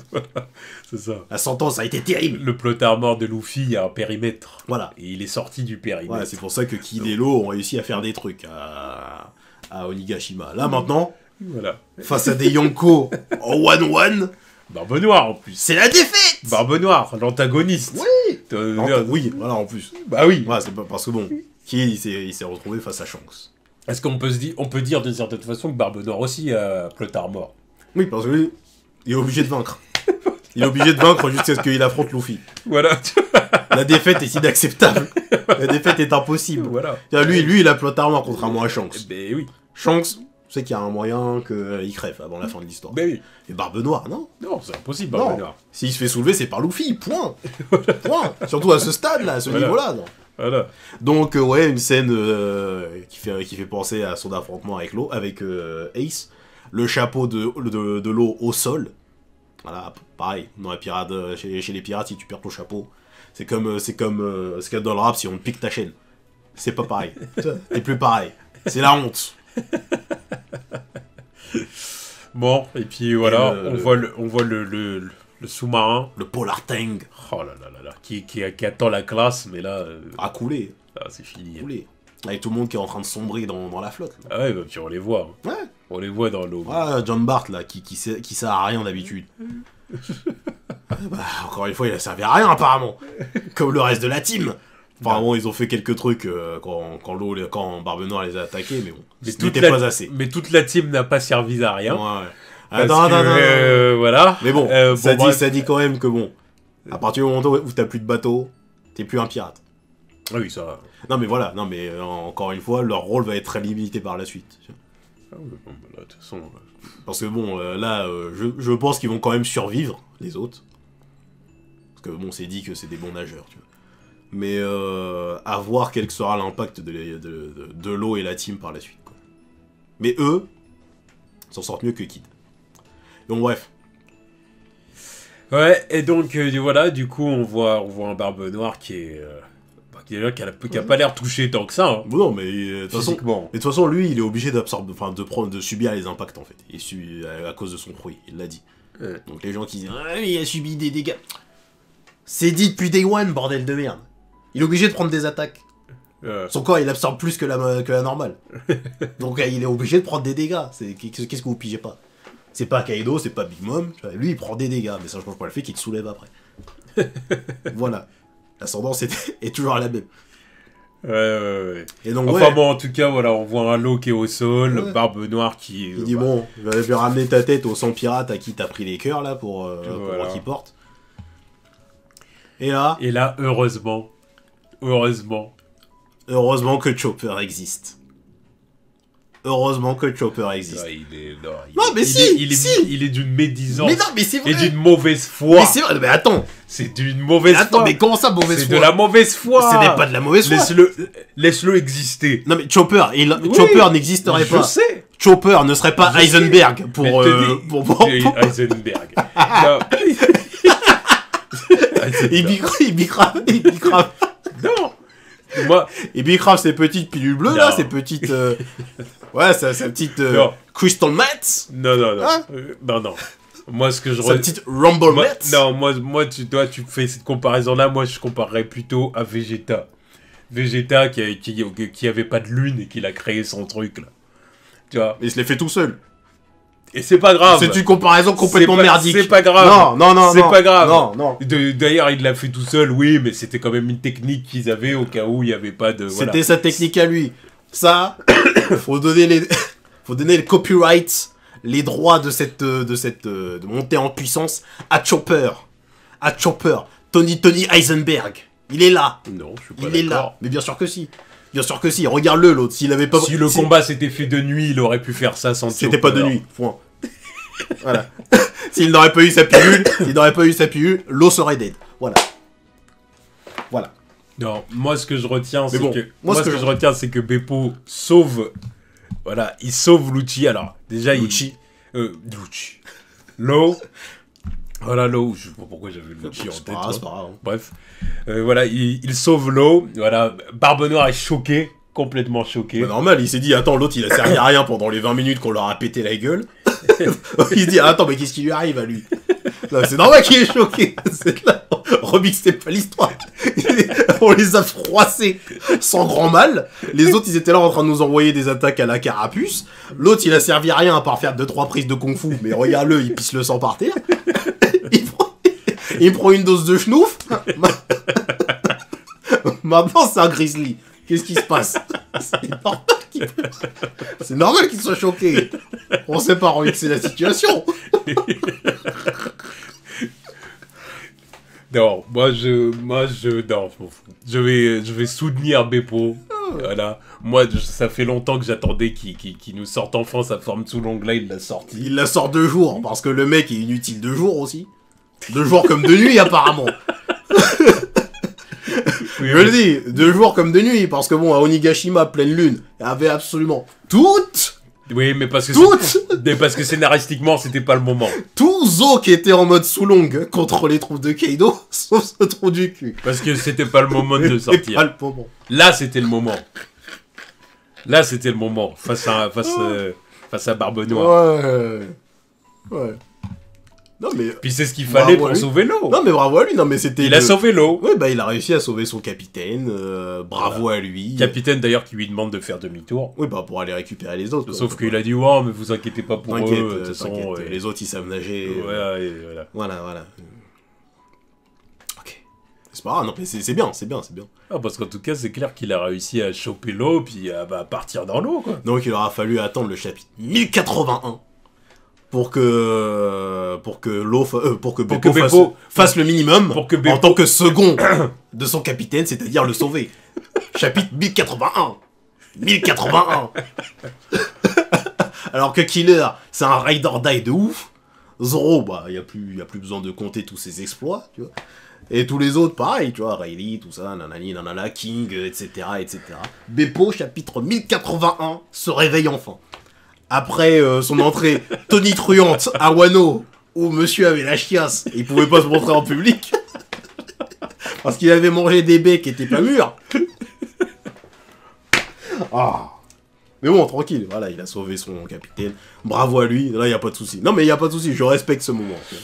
C'est ça. La sentence a été terrible. Le plot armor de Luffy a un périmètre. Voilà. Et il est sorti du périmètre. Ouais, c'est pour ça que Kid et Law ont réussi à faire des trucs à, à Onigashima. Là maintenant, Voilà. face à des Yonko en one-one, Barbe Noire, en plus. c'est la défaite! Barbe Noire, l'antagoniste. Oui! Euh, Non, euh, oui, voilà en plus. Bah oui. Ouais, c'est pas parce que bon, Kid il s'est il s'est retrouvé face à Shanks. Est-ce qu'on peut se dire, on peut dire d'une certaine façon que Barbe Noire aussi a plot armor? Oui, parce que lui, il est obligé de vaincre. Il est obligé de vaincre jusqu'à ce qu'il affronte Luffy. Voilà. La défaite est inacceptable. La défaite est impossible. Voilà. Tiens, Lui, lui, il a plot armor contrairement à Shanks. Ben oui. Shanks, c'est qu'il y a un moyen qu'il crève avant la fin de l'histoire. Ben oui. Et Barbe Noire, non? Non, c'est impossible, Barbe Non. Noire. S'il se fait soulever, c'est par Luffy, point. Point. Surtout à ce stade-là, à ce Voilà. niveau-là. non. Voilà. Donc, euh, ouais, une scène euh, qui, fait, qui fait penser à son affrontement avec l'eau, avec euh, Ace. Le chapeau de, de, de l'eau au sol. Voilà, pareil, dans les pirates, euh, chez, chez les pirates, si tu perds ton chapeau, c'est comme, euh, c'est comme, euh, c'est comme dans le rap, si on te pique ta chaîne. C'est pas pareil. C'est plus pareil. C'est la honte. Bon, et puis voilà, Et le- on, le- Voit le, on voit le, le, le- le sous-marin. Le Polar Tang Oh là là là là. Qui, qui, qui attend la classe, mais là, euh, a coulé. là, c'est fini. coulé. Avec tout le monde qui est en train de sombrer dans, dans la flotte. là. Ah ouais, bah, puis on les voit. hein. Ouais. On les voit dans l'eau. Ah, John Bart, là, qui, qui, sait- qui sert à rien d'habitude. Bah, encore une fois, il a servi à rien, apparemment. Comme le reste de la team. Enfin, bon, ils ont fait quelques trucs euh, quand, quand, l'eau, quand Barbe Noire les a attaqués, mais bon, Mais ce toute n'était la- pas assez. Mais toute la team n'a pas servi à rien. Ouais, ouais. Parce Attends, que, attends, attends, attends. euh, voilà. Mais bon, Euh, ça, bon, dit, bref. ça dit quand même que bon, à partir du moment où t'as plus de bateau, t'es plus un pirate. Ah oui, ça va. Non mais voilà, non mais euh, encore une fois, leur rôle va être très limité par la suite. Ah oui, bon, bah, là, de toute façon, euh, Parce que bon, euh, là, euh, je, je pense qu'ils vont quand même survivre, les autres. Parce que bon, c'est dit que c'est des bons nageurs, tu vois. Mais euh, à voir quel sera l'impact de, les- de, de, de l'eau et la team par la suite, quoi. Mais eux, s'en sortent mieux que Kid. Donc bref. Ouais, et donc, euh, voilà, du coup, on voit, on voit un Barbe Noire qui est... euh, bah, qui, est là, qui a, qui a pas l'air touché tant que ça, hein, Bon, non, mais euh, de toute façon, physiquement. mais de toute façon, lui, il est obligé d'absorber, enfin, de prendre, de subir les impacts en fait, et su- à, à cause de son fruit. Il l'a dit. Ouais. Donc les gens qui disent, ah, mais il a subi des dégâts. C'est dit depuis Day One, bordel de merde. Il est obligé de prendre des attaques. Euh, Son corps, il absorbe plus que la, que la normale. Donc euh, il est obligé de prendre des dégâts. C'est, qu'est-ce qu'est-ce que vous pigez pas? C'est pas Kaido, c'est pas Big Mom. tu vois, Lui, il prend des dégâts, mais ça change pas le fait qu'il te soulève après. Voilà. L'ascendance est, est toujours la même. Ouais, ouais, ouais. Et donc, enfin ouais, bon, en tout cas, voilà, on voit un Law qui est au sol, Ouais. Barbe Noire qui... il dit bah, bon, je vais ramener ta tête au sang pirate à qui t'as pris les cœurs, là, pour, euh, Voilà. pour qu'il porte. Et là, Et là, heureusement, heureusement, heureusement que Chopper existe. Heureusement que Chopper existe. ah, il est... Non, il Non, est- mais il si, est, il est, si. il est d'une médisance Mais non, mais c'est vrai. et d'une mauvaise foi. Mais c'est vrai, mais attends. C'est d'une mauvaise Mais attends, foi. mais comment ça, mauvaise C'est foi? de la mauvaise foi. Ce n'est pas de la mauvaise foi. Laisse-le, laisse-le exister. Non, mais Chopper, il... Oui, Chopper n'existerait je pas. sais. Chopper ne serait pas Je sais. Heisenberg pour, Mais te euh, dis- pour, pour, Et pour- Heisenberg. Non. Et Bicrave, et Bicrave, et Bicrave, Non. Moi, et Bicrave, ces petites pilules bleues là, Non. ces petites, euh, ouais, sa, sa petite euh, Non. Crystal Mats, non, non, non, Hein Euh, non, non. Moi, ce que je sa re- petite Rumble moi, Mats. non, moi, moi, tu dois, tu fais cette comparaison-là. Moi, je comparerais plutôt à Vegeta. Vegeta qui, a- qui, qui avait pas de lune et qui a créé son truc là. Tu vois. Mais il se les fait tout seul. Et c'est pas grave. C'est une comparaison complètement C'est pas- merdique. C'est pas grave. Non, non, non, C'est non. pas grave. Non, non. De- D'ailleurs, il l'a fait tout seul, oui, mais c'était quand même une technique qu'ils avaient au cas où il n'y avait pas de. Voilà. C'était sa technique à lui. Ça, faut donner les, faut donner le copyright, les droits de cette, euh, de cette, euh, de montée en puissance à Chopper, à Chopper, Tony, Tony Heisenberg. Il est là. Non, je suis pas Il est d'accord. là. Mais bien sûr que si. Bien sûr que si. Regarde-le, l'autre. S'il avait pas. Si le si- combat s'était fait de nuit, il aurait pu faire ça sans C'était pas de Chopper. nuit. Point. Voilà. S'il n'aurait pas eu sa pilule, s'il n'aurait pas eu sa pilule, l'eau serait dead. Voilà. Voilà. Non, moi ce que je retiens, c'est bon, que moi, moi, ce ce que que je- je retiens, c'est que Beppo sauve, voilà, il sauve Lucci. Alors déjà, Lucci. il, euh, Lucci, Law, voilà Law. Je sais pas pourquoi j'avais Lucci en C'est tête. pas grave, c'est moi. pas grave. Bref, Euh, voilà, il, il sauve Law. Voilà, Barbe Noire est choqué, complètement choqué. Bah, normal, il s'est dit, attends, l'autre il a servi à rien pendant les vingt minutes qu'on leur a pété la gueule. Il se dit, attends, mais qu'est-ce qui lui arrive à lui? Non, c'est normal qu'il est choqué. C'est là. Remix, c'est pas l'histoire. On les a froissés sans grand mal. Les autres, ils étaient là en train de nous envoyer des attaques à la carapuce. L'autre, il a servi à rien à part faire deux trois prises de kung-fu. Mais regarde-le, il pisse le sang par terre. Il prend, il prend une dose de schnouf. Maintenant, c'est un grizzly. Qu'est-ce qui se passe? C'est normal qu'il c'est normal qu'il soit choqué. On sait pas remixer la situation. Non, moi je, moi je, non, je m'en fous. Je vais, je vais soutenir Beppo. Voilà. Moi, je- ça fait longtemps que j'attendais qu'il qu'il- qu'il nous sorte enfin sa forme sous l'onglet. Il l'a sorti. Il la sort deux jours, parce que le mec est inutile deux jours aussi. Deux jours comme de nuit, apparemment. Oui, Je le dis, deux jours comme de nuit, parce que bon, à Onigashima, pleine lune, il y avait absolument toutes, oui, mais parce que toutes, c'est- mais parce que scénaristiquement, c'était pas le moment. tous Zo qui étaient en mode sous longue contre les troupes de Kaido, sauf ce trou du cul. Parce que c'était pas le moment de le C'est pas sortir. le moment. Là, c'était le moment. Là, c'était le moment face à face euh, face à Barbe Noire. Ouais. Ouais. Non mais. Puis c'est ce qu'il fallait Bravo à pour lui. sauver l'eau. Non mais bravo à lui, non mais c'était. Il a le- sauvé l'eau. Ouais, bah il a réussi à sauver son capitaine, euh, bravo à lui. Capitaine d'ailleurs qui lui demande de faire demi-tour. Oui, bah pour aller récupérer les autres. quoi. Sauf qu'il a dit ouais, mais vous inquiétez pas pour T'inquiète, eux. De euh, toute façon, t'inquiète, euh, les autres ils savent nager. ouais, euh, ouais, voilà. Voilà, voilà. Ok. C'est pas grave, non mais c'est c'est bien, c'est bien, c'est bien. Ah, parce qu'en tout cas, c'est clair qu'il a réussi à choper l'eau puis à bah, partir dans l'eau, quoi. Donc il aura fallu attendre le chapitre mille quatre-vingt-un pour que pour que l'eau fa- euh, pour que Pour Beppo que fasse, Beppo- fasse le minimum pour que en Beppo- tant que second de son capitaine, c'est-à-dire le sauver. Chapitre mille quatre-vingt-un. mille quatre-vingt-un. Alors que Killer, c'est un ride or die de ouf. Zoro, bah il y a plus y a plus besoin de compter tous ses exploits, tu vois. Et tous les autres, pareil, tu vois, Rayleigh, tout ça, nanani, nanana, King, euh, et cetera, et cetera. Beppo, chapitre mille quatre-vingt-un, se réveille enfin. Après euh, son entrée tonitruante à Wano, où monsieur avait la chiasse, et il pouvait pas se montrer en public, parce qu'il avait mangé des baies qui étaient pas mûrs. Ah. Mais bon, tranquille, voilà, il a sauvé son capitaine. Bravo à lui, là, il a pas de souci. Non, mais il y a pas de souci, je respecte ce moment. tu vois.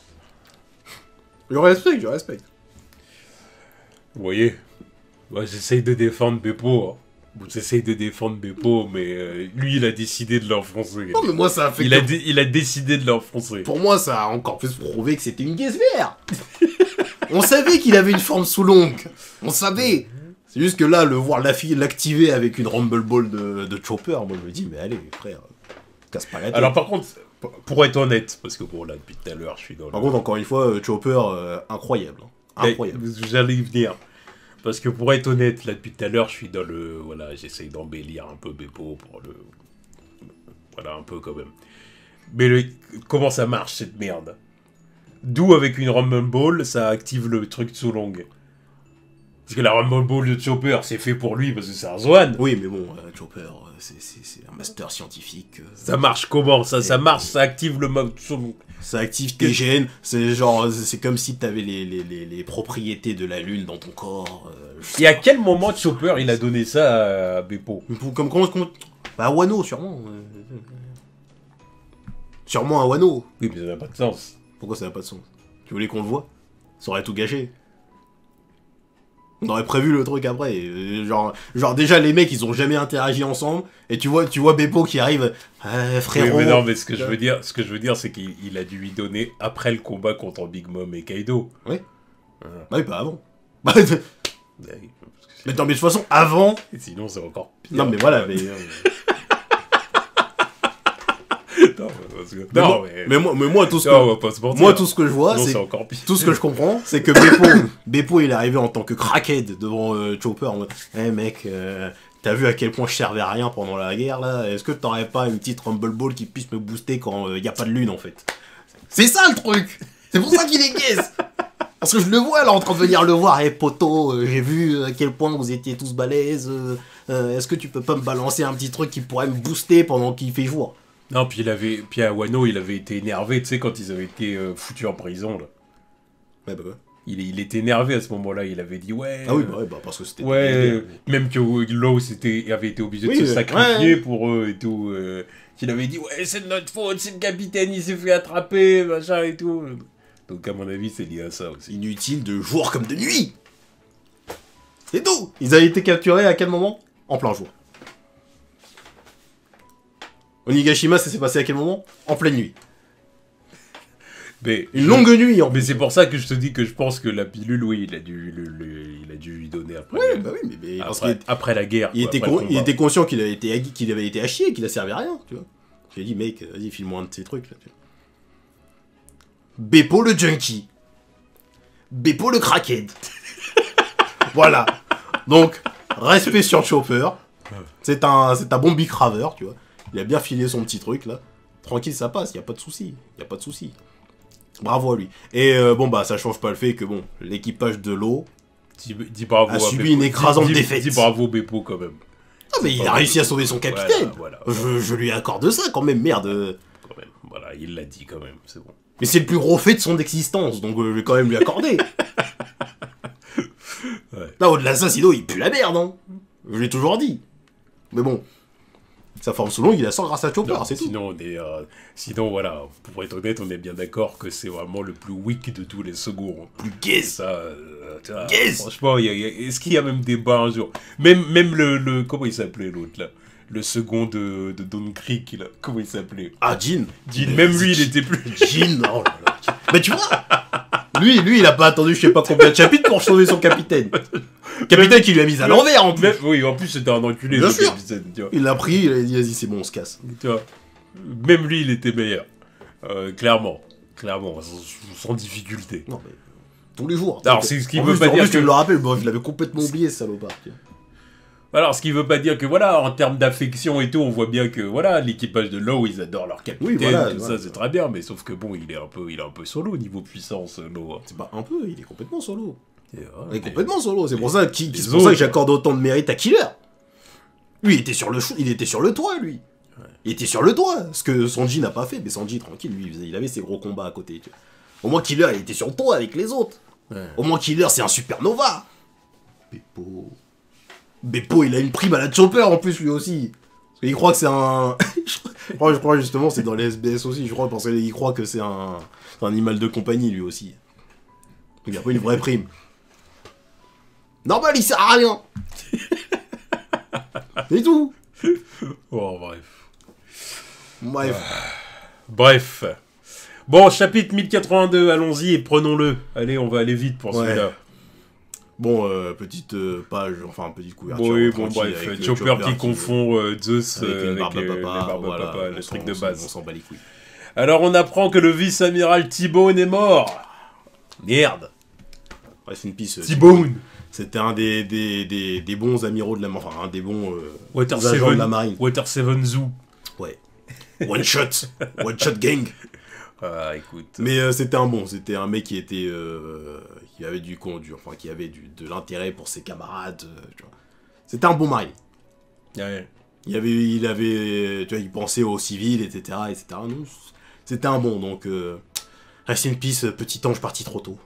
Je respecte, je respecte. Vous voyez, moi j'essaye de défendre Beppo. Hein. J'essaye de défendre Beppo, mais euh, lui il a décidé de l'enfoncer. Non, mais moi, ça a fait Il que- a, dé- il a décidé de l'enfoncer. Pour moi, ça a encore plus prouvé que c'était une guesvière. On savait qu'il avait une forme sous longue. On savait. C'est juste que là, le voir la fille l'activer avec une Rumble Ball de, de Chopper, moi je me dis, mais allez, frère, casse pas la tête. Alors par contre, pour être honnête, parce que bon là, depuis tout à l'heure, je suis dans Par le... contre, encore une fois, Chopper, euh, incroyable. Hein. Incroyable. Mais, j'allais y venir. Parce que pour être honnête, là, depuis tout à l'heure, je suis dans le... Voilà, j'essaye d'embellir un peu Beppo pour le... Voilà, un peu quand même. Mais le... comment ça marche, cette merde? D'où, avec une Rumble Ball, ça active le truc de Solong. Parce que la Rumble Ball de Chopper, c'est fait pour lui, parce que c'est un Zoan. Oui, mais bon, euh, Chopper, euh, c'est un master scientifique. Euh, ça marche comment? Ça, ça marche, ça active le mode Solong. Ça active tes gènes, c'est genre, c'est comme si t'avais les, les, les, les propriétés de la lune dans ton corps. Euh, Et à quel moment Chopper, il a donné ça à Beppo? Comme comment... Bah, à Wano, sûrement. Euh, sûrement à Wano. Oui, mais ça n'a pas de sens. Pourquoi ça n'a pas de sens? Tu voulais qu'on le voit? Ça aurait tout gâché. On aurait prévu le truc après. Euh, genre, genre déjà les mecs ils ont jamais interagi ensemble et tu vois tu vois Beppo qui arrive, euh, frérot. Oui, mais non, mais ce que je veux dire, ce que je veux dire, c'est qu'il a dû lui donner après le combat contre Big Mom et Kaido. Oui. Voilà. Bah oui, pas avant. Bah, mais non, mais de toute façon avant. Et sinon c'est encore pire. Non mais voilà, mais. non, parce que... mais, non moi, mais... mais moi, mais moi tout ce que non, on va pas se mentir. moi tout ce que je vois, c'est encore pire. tout ce que je comprends, c'est que Beppo, Beppo il est arrivé en tant que crackhead devant euh, Chopper en mode, eh hey, mec. Euh... T'as vu à quel point je servais à rien pendant la guerre là? Est-ce que t'aurais pas une petite Rumble Ball qui puisse me booster quand il euh, y a pas de lune en fait? C'est ça le truc. C'est pour ça qu'il est gaze. Parce que je le vois là en train de venir le voir. Eh hey, poto, euh, j'ai vu à quel point vous étiez tous balèzes. Euh, euh, Est-ce que tu peux pas me balancer un petit truc qui pourrait me booster pendant qu'il fait jour? Non, puis il avait, puis à Wano, il avait été énervé, tu sais, quand ils avaient été euh, foutus en prison là. Ouais bah ouais. Il, il était énervé à ce moment-là, il avait dit ouais. Ah oui, bah, ouais, bah parce que c'était. Ouais, euh, même que Law avait été obligé oui, de se sacrifier ouais. pour eux et tout. Euh, qu'il avait dit ouais, c'est de notre faute, c'est le capitaine, il s'est fait attraper, machin et tout. Donc à mon avis, c'est lié à ça aussi. Inutile de jour comme de nuit. C'est tout. Ils avaient été capturés à quel moment? En plein jour. Onigashima, ça s'est passé à quel moment? En pleine nuit. Mais une je... longue nuit en Mais c'est pour ça que je te dis que je pense que la pilule, oui, il a dû, le, le, il a dû lui donner après. Ouais, bah oui, mais, mais après, parce qu'il après la guerre. Il, quoi, était, con, il était conscient qu'il avait été qu'il avait été à chier, qu'il a servi à rien, tu vois. Je lui ai dit mec, vas-y, file-moi un de ces trucs là. Tu vois. Beppo le junkie. Beppo le crackhead. Voilà. Donc respect sur Chopper. C'est un c'est un bon bicraveur, tu vois. Il a bien filé son petit truc là. Tranquille, ça passe, y a pas de souci, y a pas de souci. Bravo à lui. Et euh, bon bah ça change pas le fait que bon, l'équipage de l'eau dis, dis bravo a subi une écrasante dis, défaite. Dis bravo Beppo quand même. Ah mais il a réussi à sauver son capitaine. Voilà, voilà, je, je lui accorde ça quand même, merde. Quand même, voilà, il l'a dit quand même, c'est bon. Mais c'est le plus gros fait de son existence, donc euh, je vais quand même lui accorder. Ouais. Là au-delà de ça, sinon il pue la merde, hein. Je l'ai toujours dit. Mais bon. Sa forme sous longue, il la sort grâce à Chopper, c'est tout. Sinon, on est, euh, sinon, voilà, pour être honnête, on est bien d'accord que c'est vraiment le plus weak de tous les seconds. Plus gaze. Ça, euh, gaze. Franchement, y a, y a, est-ce qu'il y a même débat un jour? Même, même le, le... Comment il s'appelait l'autre, là? Le second de, de Don Creek, là. Comment il s'appelait? Ah, Jin. Jin, même lui, il était plus... Jin, oh là là. Mais tu vois, lui, lui, il a pas attendu je sais pas combien de chapitres pour sauver son capitaine. Capitaine qui lui a mis à l'envers en plus. Même, oui, en plus c'était un enculé. Bien sûr. Capitaine, tu vois. Il l'a pris, il a dit vas-y c'est bon on se casse. Tu vois. Même lui il était meilleur. Euh, clairement. Clairement, sans, sans difficulté. Non mais tous les jours. Alors c'est ce qui en veut plus, pas en dire plus, que... tu me le rappelles, bon, je l'avais complètement oublié ce salopard. Alors ce qui veut pas dire que voilà, en termes d'affection et tout, on voit bien que voilà, l'équipage de Law, ils adorent leur capitaine, oui, voilà, tout voilà. ça c'est très bien, mais sauf que bon, il est un peu, il est un peu solo niveau puissance, Law. C'est pas un peu, il est complètement solo. Ouais, il est complètement solo, c'est pour ça, qui, c'est pour ça que j'accorde autant de mérite à Killer. Lui, il était sur le, il était sur le toit, lui. Ouais. Il était sur le toit, ce que Sanji n'a pas fait, mais Sanji, tranquille, lui, il avait ses gros combats à côté. Tu vois. Au moins, Killer, il était sur le toit avec les autres. Ouais. Au moins, Killer, c'est un supernova. Beppo. Beppo, il a une prime à la Chopper, en plus, lui aussi. Parce qu'il croit que c'est un... je, crois, je crois, justement, c'est dans les S B S aussi, je crois, parce qu'il croit que c'est un... un animal de compagnie, lui aussi. Donc, il a pas une vraie prime. Normal, il sert à rien. C'est tout. Oh, bref. Bref. Euh, bref. Bon, chapitre mille quatre-vingt-deux, allons-y et prenons-le. Allez, on va aller vite pour Ouais. celui-là. Bon, euh, petite euh, page, enfin petite couverture. Oui, bon, tranquille, bref, avec le Chopper qui qui- confond euh, Zeus avec euh, une avec barbe à euh, papa, les barbes à voilà, papa, le on truc s'en- de on s'en- base. On s'en bat les couilles. Alors, on apprend que le vice-amiral T-Bone est mort. Merde. Rest in peace. euh, T-Bone. C'était un des, des, des, des bons amiraux de la marine, enfin un des bons euh, Water agents de Seven. la marine. Water Seven Zoo. Ouais. One shot, one shot gang. Ah, écoute. Mais euh, c'était un bon, c'était un mec qui était, euh, qui avait du conduit, enfin qui avait du, de l'intérêt pour ses camarades. euh, tu vois. C'était un bon marine. Ouais. Il avait, il avait, tu vois, il pensait aux civils, et cetera, et cetera. Non, c'était un bon, donc euh, rest in peace, petit ange parti trop tôt.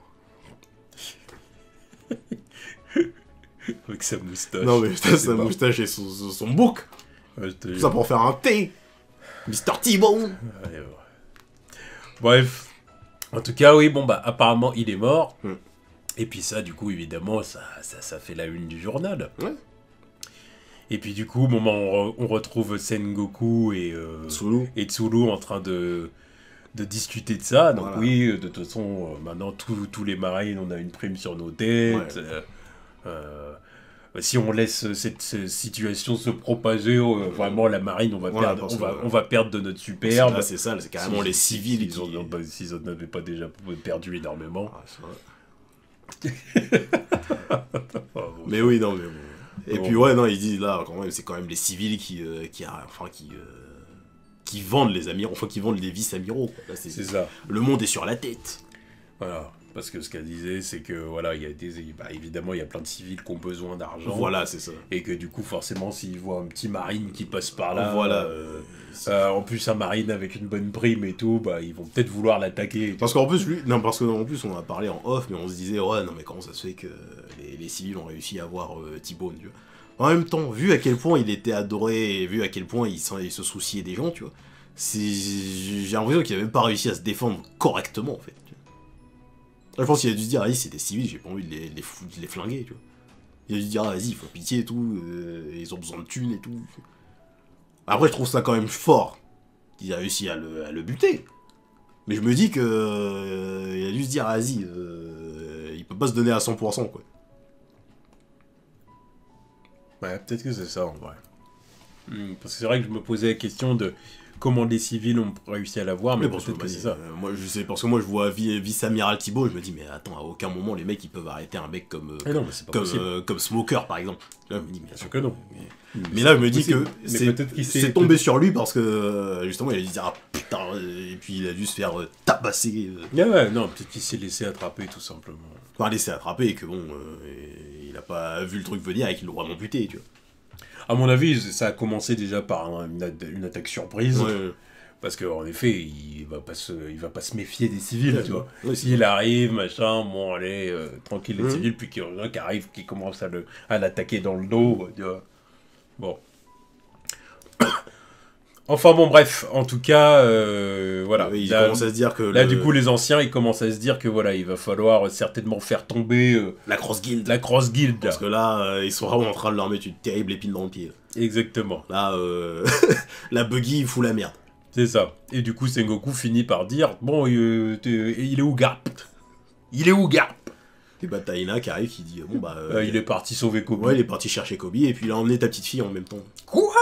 Avec sa moustache. Non mais putain, C'est sa marrant. moustache et son, son, son bouc, Ouais, je te tout jure. ça pour faire un thé. mister T-Bone. Allez, ouais. Bref. En tout cas, oui, bon, bah, apparemment, il est mort. Hmm. Et puis ça, du coup, évidemment, ça, ça, ça fait la une du journal. Ouais. Et puis, du coup, au moment où on, re- on retrouve Sengoku et, euh, Sulu. et Tsulu en train de, de discuter de ça. Donc Voilà. oui, de toute façon, euh, maintenant, tous tous les marines, on a une prime sur nos têtes. Ouais. Euh, euh, si on laisse cette, cette situation se propager, euh, vraiment, la marine, on va, Voilà, perdre, parce on, va, que- on va perdre de notre superbe. Là, c'est ça, c'est carrément Si- les si- civils S'ils qui... en- bah, s'ils en avaient pas déjà perdu énormément. Ah, c'est vrai. Ah, bon. Mais oui, non, mais bon. Et Bon. puis ouais, non, ils disent là, quand même, c'est quand même les civils qui, euh, qui, a- enfin, qui, euh, qui vendent les amiraux, enfin, qui vendent les vice-amiraux. quoi. Là, c'est- C'est ça. Le monde est sur la tête. Voilà. Parce que ce qu'elle disait, c'est que, voilà, il y a des, bah, évidemment, il y a plein de civils qui ont besoin d'argent. Voilà, c'est ça. Et que du coup, forcément, s'ils voient un petit marine qui passe par là, Voilà. euh, euh, en plus un marine avec une bonne prime et tout, bah, ils vont peut-être vouloir l'attaquer. Parce qu'en plus, lui, non, parce qu'en plus, on a parlé en off, mais on se disait, ouais, non, mais comment ça se fait que les, les civils ont réussi à avoir euh, T-Bone, tu vois. En même temps, vu à quel point il était adoré, et vu à quel point il, s'en- il se souciait des gens, tu vois, c'est- j'ai l'impression qu'il a même pas réussi à se défendre correctement, en fait. tu vois. Là, je pense qu'il a dû se dire, vas-y, c'est des civils, j'ai pas envie de les, les, fou- de les flinguer, tu vois. Il a dû se dire, ah, vas-y, il faut pitié et tout, euh, ils ont besoin de thunes et tout. Après, je trouve ça quand même fort qu'il a réussi à le, à le buter. Mais je me dis que euh, il a dû se dire, ah, vas-y, euh, il peut pas se donner à cent pour cent, quoi. Ouais, peut-être que c'est ça en vrai. Hmm, parce que c'est vrai que je me posais la question de comment les civils ont réussi à l'avoir, mais, Mais parce peut-être que, que bah, c'est ça. euh, moi, je sais, parce que moi, je vois vi- vice-amiral Thibault, je me dis, mais attends, à aucun moment, les mecs, ils peuvent arrêter un mec comme, euh, Ah non, mais c'est pas comme, possible. euh, comme Smoker, par exemple. Là, je me dis, mais Bien attends, sûr que non. mais, mais là, je me dis possible. que Mais c'est peut-être qu'il s'est- c'est tombé sur lui parce que, euh, justement, il a dû se dire, ah putain, euh, et puis il a dû se faire euh, tabasser, euh, Ouais, ouais, non, peut-être qu'il s'est laissé attraper tout simplement. enfin, laisser attraper, et que bon, euh, et il a pas vu le truc venir et qu'il l'a vraiment buté, tu vois. À mon avis, ça a commencé déjà par un- une, ad- une attaque surprise. Ouais, Parce qu'en effet, il va pas se, il va pas se méfier des civils, Ouais, tu vois. ouais, c'est S'il arrive, machin, bon, allez, euh, tranquille les Mhm. civils, puis qu'il y en a qui arrive, qui commence à le, à l'attaquer dans le dos, tu vois. Bon. Enfin bon, bref, en tout cas, euh, voilà. Ouais, il là, commence à se dire que là, le- du coup, les anciens, ils commencent à se dire que voilà, il va falloir certainement faire tomber euh, la cross guild. la Cross Guild. Parce que là, euh, ils sont vraiment en train de leur mettre une terrible épine dans le pied. Exactement. Là, euh, la buggy, il fout la merde. C'est ça. Et du coup, Sengoku finit par dire bon, euh, t'es- il est où Garp? Il est où Garp? Et bah, t'as Ina qui arrive qui dit bon, bah. euh, Euh, il est parti sauver Kobe. Ouais, il est parti chercher Kobe et puis il a emmené ta petite fille en même temps. Quoi?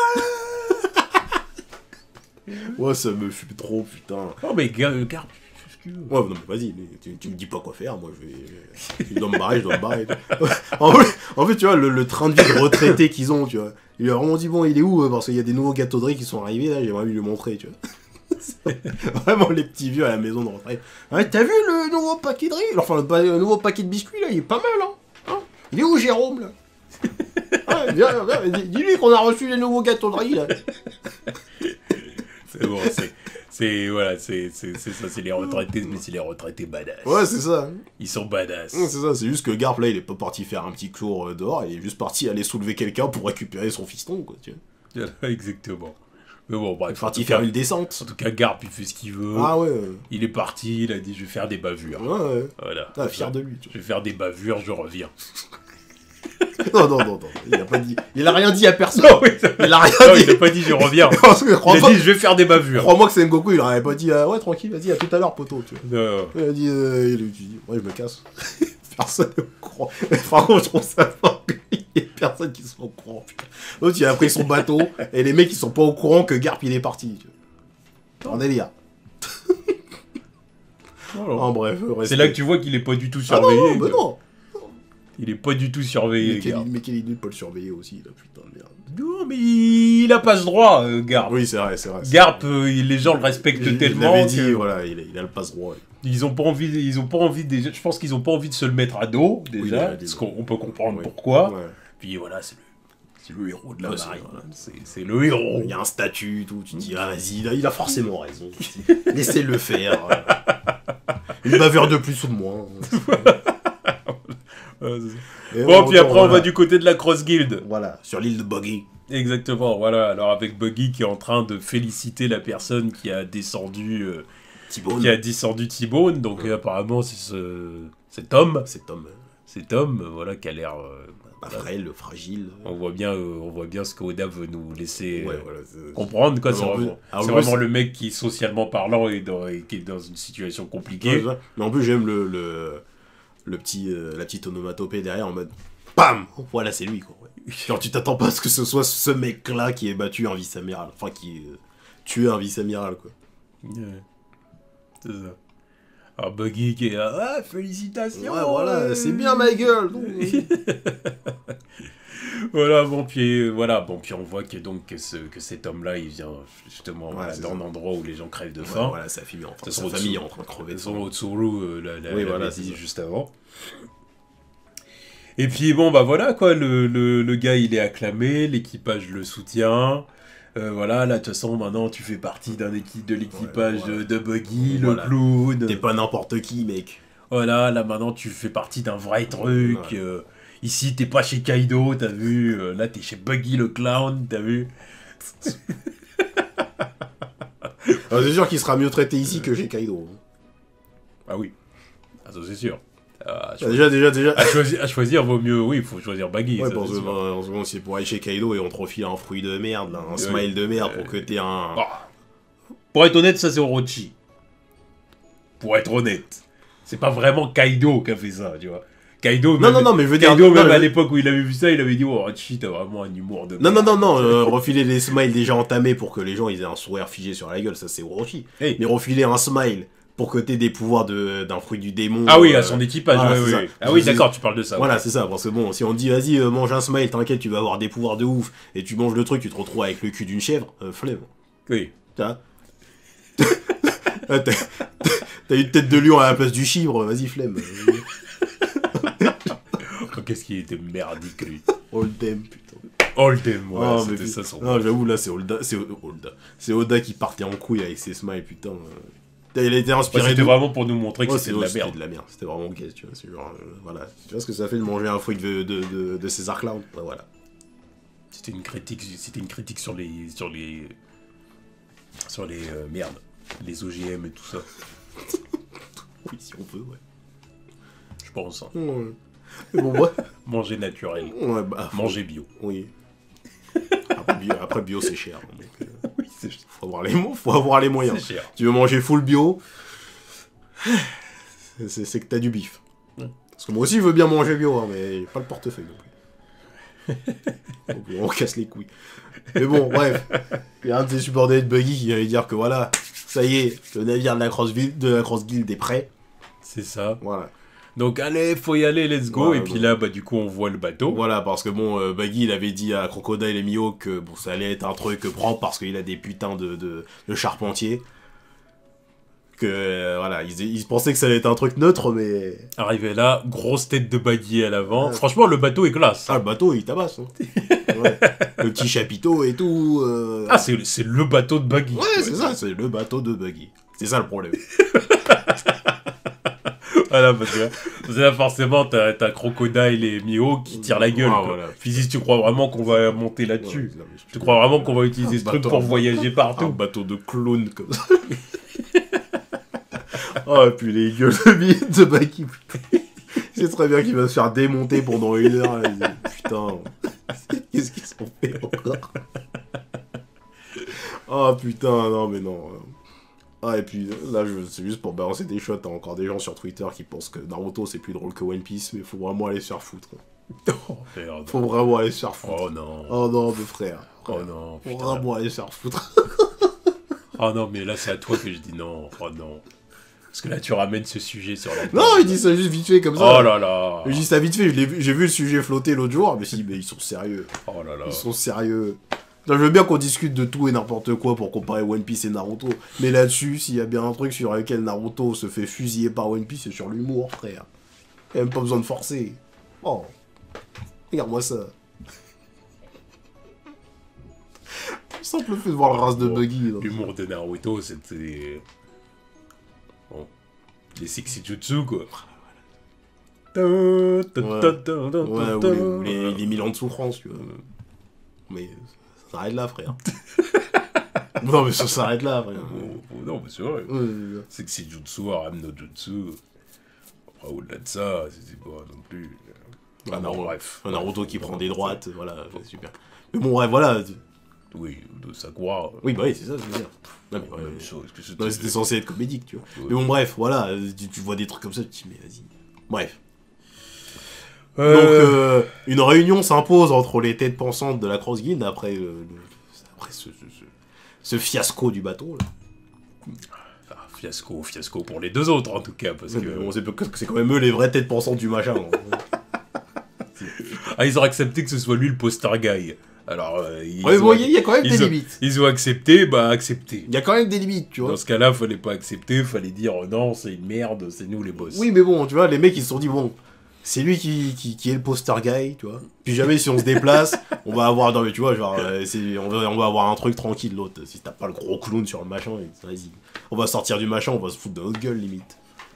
Ouais, ça me fait trop, putain. Oh, mais Gar- Garp, c'est ce que tu veux. Ouais, non, mais vas-y, mais tu, tu me dis pas quoi faire, moi je vais. Je dois me barrer, je dois me barrer. en, fait, en fait, tu vois, le, le train de vie de retraité qu'ils ont, tu vois. Il lui a vraiment dit bon, il est où euh, parce qu'il y a des nouveaux gâteaux de riz qui sont arrivés, là, j'aimerais lui montrer, tu vois. Vraiment les petits vieux à la maison de retraite. Ouais, t'as vu le nouveau paquet de riz? Enfin, le, pa- le nouveau paquet de biscuits, là, il est pas mal, hein, hein. Il est où Jérôme, là? Ouais, viens, viens, dis- dis-lui qu'on a reçu les nouveaux gâteaux de riz, là. C'est bon, c'est. C'est voilà, c'est c'est- c'est ça, c'est les retraités, mais c'est les retraités badass. Ouais, c'est ça. Ils sont badass. Ouais, c'est ça, c'est juste que Garp, là, il est pas parti faire un petit tour euh, dehors, il est juste parti aller soulever quelqu'un pour récupérer son fiston, quoi, tu vois. Exactement. Mais bon, Il est bref. parti en tout faire cas- une descente. En tout cas, Garp, il fait ce qu'il veut. Ah ouais, ouais, Il est parti, il a dit je vais faire des bavures. ouais, ouais. Voilà. Ah, fier de lui, tu Je vais faire des bavures, je reviens. Non, non, non, non, il a pas dit. Il a rien dit à personne. Non, oui, Il a rien non, dit. il a pas dit je reviens. Parce que Il crois-moi, a dit je vais faire des bavures. crois-moi que Sengoku, il aurait pas dit euh, ouais, tranquille, vas-y, à tout à l'heure, poteau. Tu vois. Non. Il a dit, euh, il a dit ouais, je me casse. Personne n'est au courant. Par contre, je trouve ça fort qu'il y ait personne qui soit au courant. Putain. L'autre, il a pris son bateau et les mecs, ils sont pas au courant que Garp, il est parti. Tu vois. En délire. Oh, En bref, c'est là que tu vois qu'il est pas du tout Ah non, surveillé. non, mais non. Il est pas du tout surveillé, Mais quelle, Garp. mais quelle idée de pas le surveiller aussi, là, putain de merde. Non, mais il a pas ce droit, euh, Garp. Oui, c'est vrai, c'est vrai. c'est Garp, vrai. euh, il- les gens le respectent Il- tellement. Il avait dit, que voilà, il a, il a le passe-droit. Ils ont pas envie, ils ont pas envie déjà. Je pense qu'ils ont pas envie de se le mettre à dos déjà, Oui, déjà, parce qu'on on peut comprendre Oui. pourquoi. Ouais. Puis voilà, c'est le, c'est le héros de la Ouais, c'est marine. vrai. C'est c'est le héros. Il y a un statut, tout. Tu te dis, ah, vas-y, il a, il a forcément raison. Laissez-le faire. Une bavure de plus ou de moins. Euh, Et Bon, puis après, on voilà. va du côté de la Cross Guild. Voilà, sur l'île de Buggy. Exactement, voilà. Alors avec Buggy qui est en train de féliciter la personne qui a descendu, euh, T-Bone. qui a descendu T-Bone. Donc euh, apparemment, c'est ce, cet homme, Cet homme, cet homme, euh, voilà, qui a l'air. euh, bah, frêle, fragile. on voit bien, euh, on voit bien ce qu'Oda veut nous laisser. Ouais, euh, voilà. c'est- comprendre quoi, Mais c'est en plus- vraiment, alors, c'est en plus, vraiment le mec qui socialement parlant est dans, et qui est dans une situation Ouais, compliquée. c'est ça. Mais en plus, j'aime le, le, le petit, euh, la petite onomatopée derrière en mode BAM. Voilà, c'est lui, quoi. Ouais. Genre, tu t'attends pas à ce que ce soit ce mec-là qui ait battu un vice-amiral. Enfin, qui ait euh, tué un vice-amiral, quoi. Ouais. C'est ça. Alors Buggy qui est là, ah félicitations. Ouais, voilà, euh. c'est bien ma gueule. Voilà, bon puis euh, voilà, bon puis on voit que donc que, ce, que cet homme-là, il vient justement Ouais, voilà, c'est dans ça. un endroit où les gens crèvent de Ouais, faim. voilà, sa famille, en train, De sa son famille est dessous. en train de crever de Son faim. Otsuru euh, la, la, Oui, l'avait voilà, dit c'est ça. juste avant. Et puis bon bah voilà quoi, le, le, le gars il est acclamé, l'équipage le soutient. Euh, voilà, là de toute façon maintenant tu fais partie d'un équipe de l'équipage Ouais, voilà. de, de Buggy, Voilà. le clown. T'es pas n'importe qui, mec. Voilà, là maintenant tu fais partie d'un vrai truc. Ouais. euh, ici t'es pas chez Kaido, t'as vu. euh, là t'es chez Buggy le clown, t'as vu. Alors, c'est sûr qu'il sera mieux traité ici que chez Kaido. Ah oui, ah, ça c'est sûr. À, Bah, cho- déjà, déjà, déjà. à choisir, à choisir vaut mieux, oui, il faut choisir Buggy. Ouais, ça, parce c'est que sûr. bah, en second, c'est pour aller chez Kaido et on te refile un fruit de merde, là, un Ouais. smile de merde pour que t'aies un. Ah. Pour être honnête, ça c'est Orochi. Pour être honnête. C'est pas vraiment Kaido qui a fait ça, tu vois. Kaido, Non, même, non, non, mais je veux dire. Kaido, non, même je- à l'époque où il avait vu ça, il avait dit oh, Orochi, t'as vraiment un humour de. Non, non, non, non, euh, refiler des smiles déjà entamés pour que les gens ils aient un sourire figé sur la gueule, ça c'est Orochi. Hey. Mais refiler un smile pour que t'aies des pouvoirs de- d'un fruit du démon. Ah oui, euh, à son équipage, voilà, ouais, c'est ouais. ça. Ah oui, C'est- d'accord, tu parles de ça. Voilà, ouais. c'est ça, parce que bon, si on te dit vas-y, euh, mange un smile, t'inquiète, tu vas avoir des pouvoirs de ouf, et tu manges le truc, tu te retrouves avec le cul d'une chèvre, euh, flemme. Oui. T'as Ah, t'as t'as une tête de lion à la place du chivre, vas-y, flemme. Oh, qu'est-ce qu'il était merdique, lui. All them, putain. All them, ouais, Ah, mais c'était putain. ça son. Non, j'avoue, là, c'est Olda, c'est Olda. C'est Oda qui partait en couille avec ses smiles, putain. euh. Il a été Ouais, inspiré c'était de... vraiment pour nous montrer que Ouais, c'était de la c'était merde. de la merde, c'était vraiment ok, tu vois, c'est genre, euh, voilà. Tu vois ce que ça fait de manger un fruit de, de, de, de César Clown. Ouais, voilà. C'était une critique, c'était une critique sur les, sur les, sur les euh, merde, les O G M et tout ça. Oui, si on peut, ouais. Je pense. Hein. Ouais. Mais bon, ouais. Manger naturel, Ouais, bah, faut- manger bio. Oui. Après, bio, après, bio c'est cher. Donc, euh, Oui, c'est faut, avoir les, mo- faut avoir les moyens. c'est cher. Tu veux manger full bio, c'est c'est que t'as du bif. Ouais. Parce que moi aussi, je veux bien manger bio, hein, mais j'ai pas le portefeuille non plus. Donc, on casse les couilles. Mais bon, bref. Il y a un de ses subordonnés de Buggy qui allait dire que voilà, ça y est, le navire de la Cross, de la Cross Guild est prêt. C'est ça. Voilà. Donc allez, faut y aller, let's go. Ouais, et puis ouais. là, bah du coup, on voit le bateau. Voilà, parce que bon, euh, Buggy, il avait dit à Crocodile et Mio que bon, ça allait être un truc propre parce qu'il a des putains de, de, de charpentiers. Que euh, voilà, ils, ils pensaient que ça allait être un truc neutre, mais. Arrivé là, grosse tête de baguier à l'avant. Ouais. Franchement, le bateau est classe. Ah, le bateau, il tabasse. Hein. Ouais. Le petit chapiteau et tout. euh, Ah, c'est c'est le bateau de Buggy. Ouais, c'est ça, c'est le bateau de Buggy. C'est ça le problème. Voilà, parce que, parce que là, forcément, t'as t'as Crocodile et Mio qui tirent la gueule. Ah, quoi. voilà. Puis si tu crois vraiment qu'on va monter là-dessus, Ouais, non, mais je- tu crois vraiment qu'on va utiliser Un ce truc bateau- pour voyager Un partout. bateau de clown comme ça. Oh, et puis les gueules de billets de Buggy, putain. C'est très bien qu'il va se faire démonter pendant une heure. Là, putain. Qu'est-ce qu'ils sont fait encore? Oh putain, non mais non. Ah et puis là, je... c'est juste pour balancer des shots. T'as encore des gens sur Twitter qui pensent que Naruto c'est plus drôle que One Piece, mais faut vraiment aller se faire foutre. Oh, merde. Faut vraiment aller se faire foutre. Oh non. Oh non, mes frères. Oh non. Faut Putain. vraiment aller se faire foutre. Oh non, mais là c'est à toi que je dis non. Oh non. Parce que là tu ramènes ce sujet sur la. Non, il dit ça juste vite fait comme ça. Oh là là. Je dis ça vite fait, je l'ai vu- j'ai vu le sujet flotter l'autre jour, mais si, mais ils sont sérieux. Oh là là. Ils sont sérieux. Non, je veux bien qu'on discute de tout et n'importe quoi pour comparer One Piece et Naruto, mais là-dessus, s'il y a bien un truc sur lequel Naruto se fait fusiller par One Piece, c'est sur l'humour, frère. Il n'y a même pas besoin de forcer. Oh. Regarde-moi ça. Simple fait de voir le race de Bon, Buggy. là. L'humour de Naruto, c'était. Bon. Les Six Jutsu, quoi. Ouais, ou les, ou les, les mille ans de souffrance, tu vois. Mais ça s'arrête là, frère. Non, mais ça s'arrête là, frère. Oh, oh, non, mais c'est vrai. Ouais, ouais. C'est que c'est Jutsu, Aram no Jutsu. Après, au-delà de ça, c'est pas non plus. Ah Un non, Naruto- bref. Un Naruto qui prend des droites, voilà, c'est super. Mais bon, bref, voilà. Oui, de Sakura. Oui, bah oui, c'est ça, je veux dire. Non, mais, Ouais, ouais, mais ça, est-ce que c'était- non, mais c'était censé être comédique, tu vois. Ouais. Mais bon, bref, voilà, tu, tu vois des trucs comme ça, tu te dis, mais vas-y. Bref. Euh, Donc, euh, une réunion s'impose entre les têtes pensantes de la Cross Guild après, euh, le- après ce, ce, ce- ce fiasco du bateau, là. ah, fiasco, fiasco pour les deux autres en tout cas, parce Ouais, que. mais bon, c'est que c'est quand même eux les vraies têtes pensantes du machin. hein. Ah, ils ont accepté que ce soit lui le poster guy. Alors, euh, ils, Ouais, vous ont... voyez, il y a quand même des ils, ont... limites. ils ont accepté, bah accepté. Il y a quand même des limites, tu vois. Dans ce cas-là, fallait pas accepter, fallait dire oh, non, c'est une merde, c'est nous les boss. Oui, mais bon, tu vois, les mecs ils se sont dit, bon, c'est lui qui, qui, qui est le poster guy, tu vois. Puis jamais si on se déplace, on va avoir, non mais tu vois, genre, euh, c'est- on, va, on va avoir un truc tranquille, l'autre. Si t'as pas le gros clown sur le machin, vas-y. On va sortir du machin, on va se foutre de notre gueule, limite.